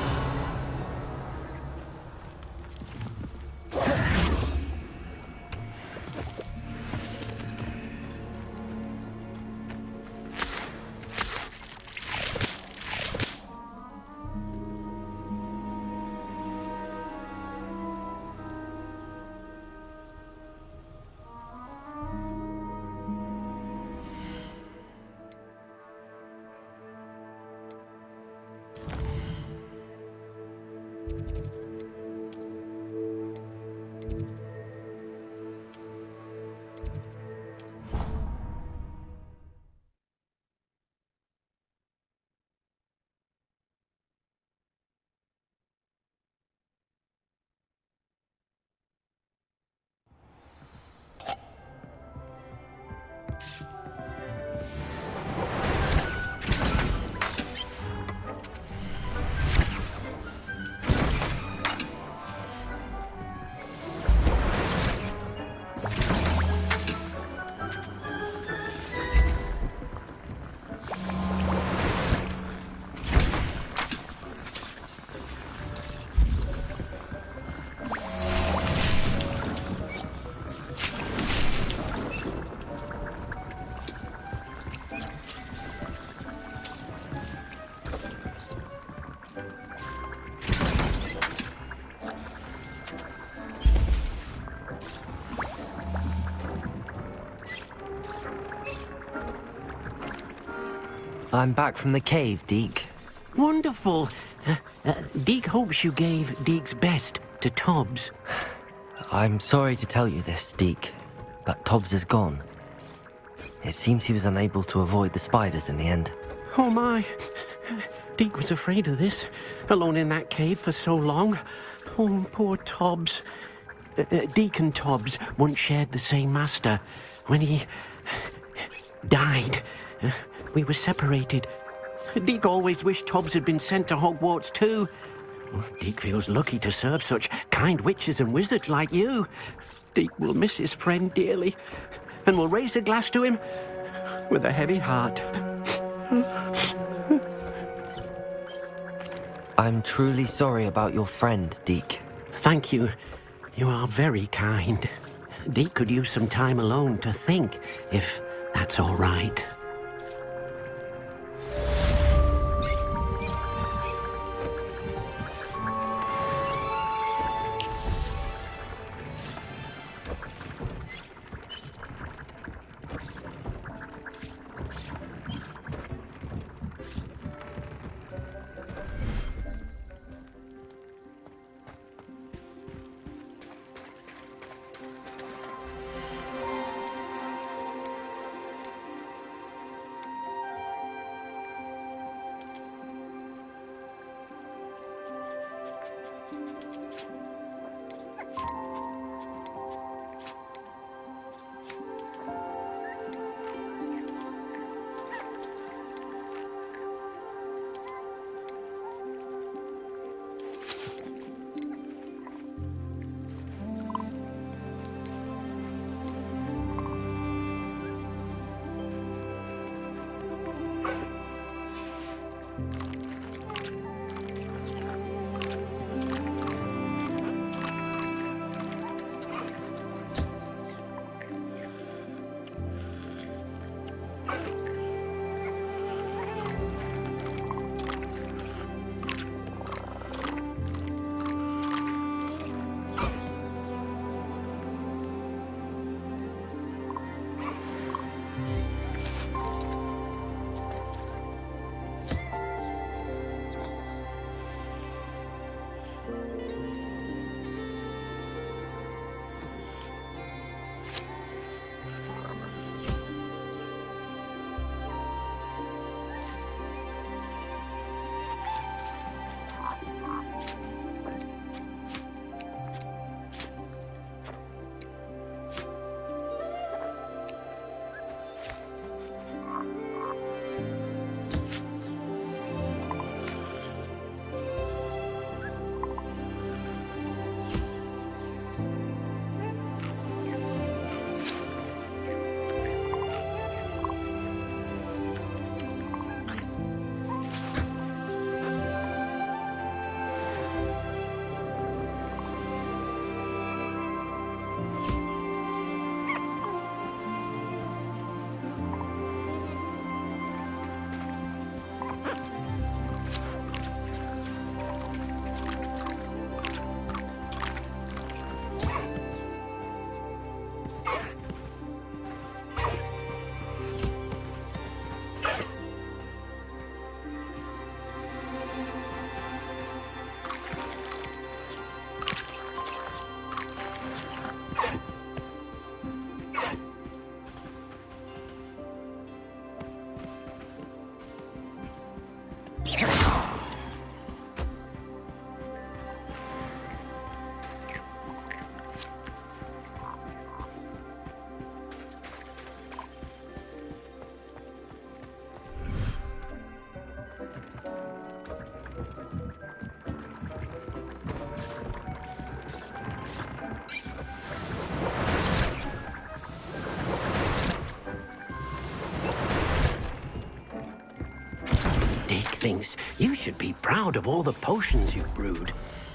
I'm back from the cave, Deke. Wonderful. Deke hopes you gave Deke's best to Tobbs. I'm sorry to tell you this, Deke, but Tobbs is gone. It seems he was unable to avoid the spiders in the end. Oh my. Deke was afraid of this, alone in that cave for so long. Oh, poor Tobbs. Deke and Tobbs once shared the same master. When he died, we were separated. Deke always wished Tobbs had been sent to Hogwarts too. Deke feels lucky to serve such kind witches and wizards like you. Deke will miss his friend dearly, and will raise a glass to him with a heavy heart. I'm truly sorry about your friend, Deke. Thank you. You are very kind. Deke could use some time alone to think, if that's all right. Dick thinks you should be proud of all the potions you've brewed.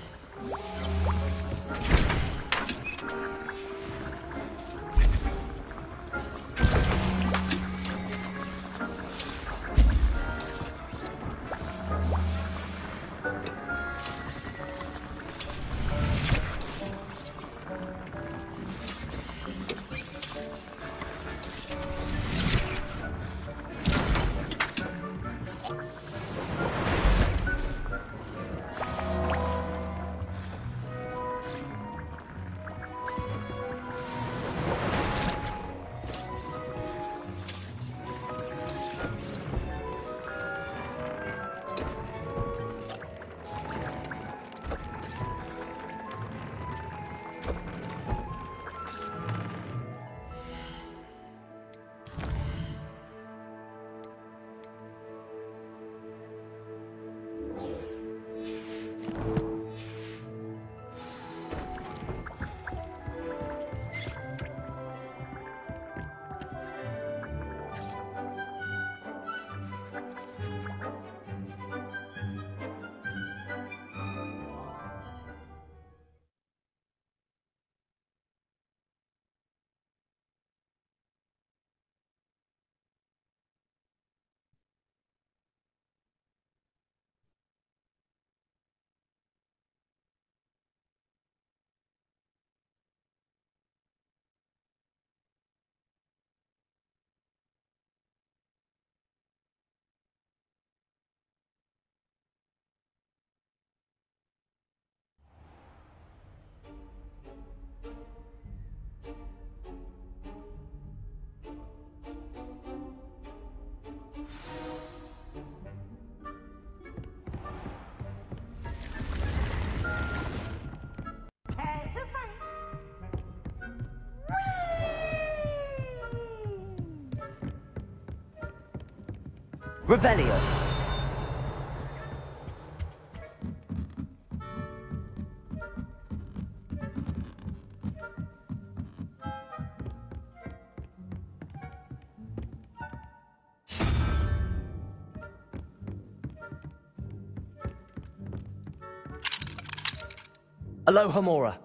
Revelio. Alohomora.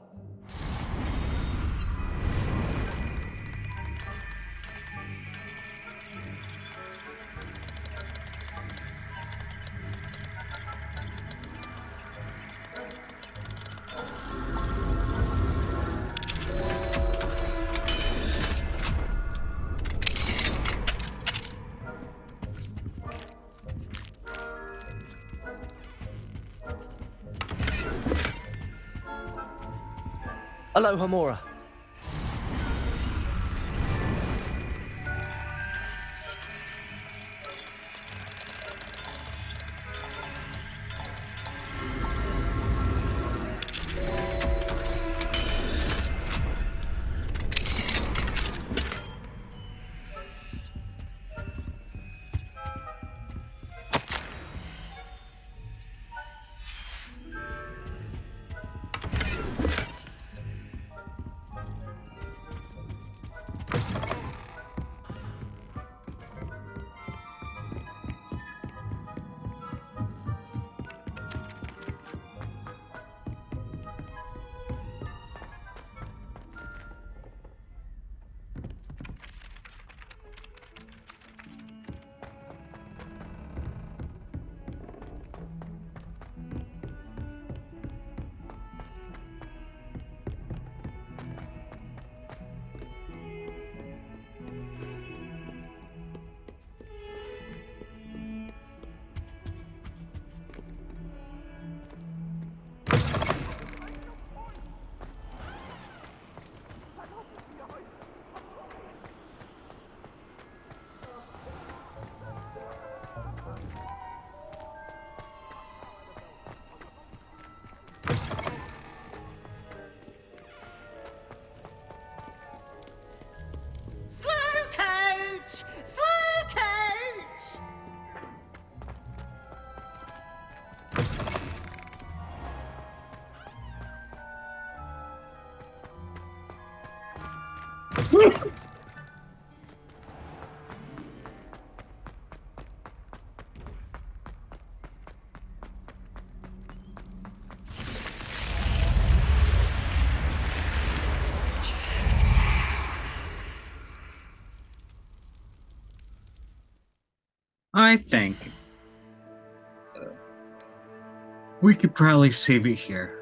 Alohomora. I think we could probably save it here.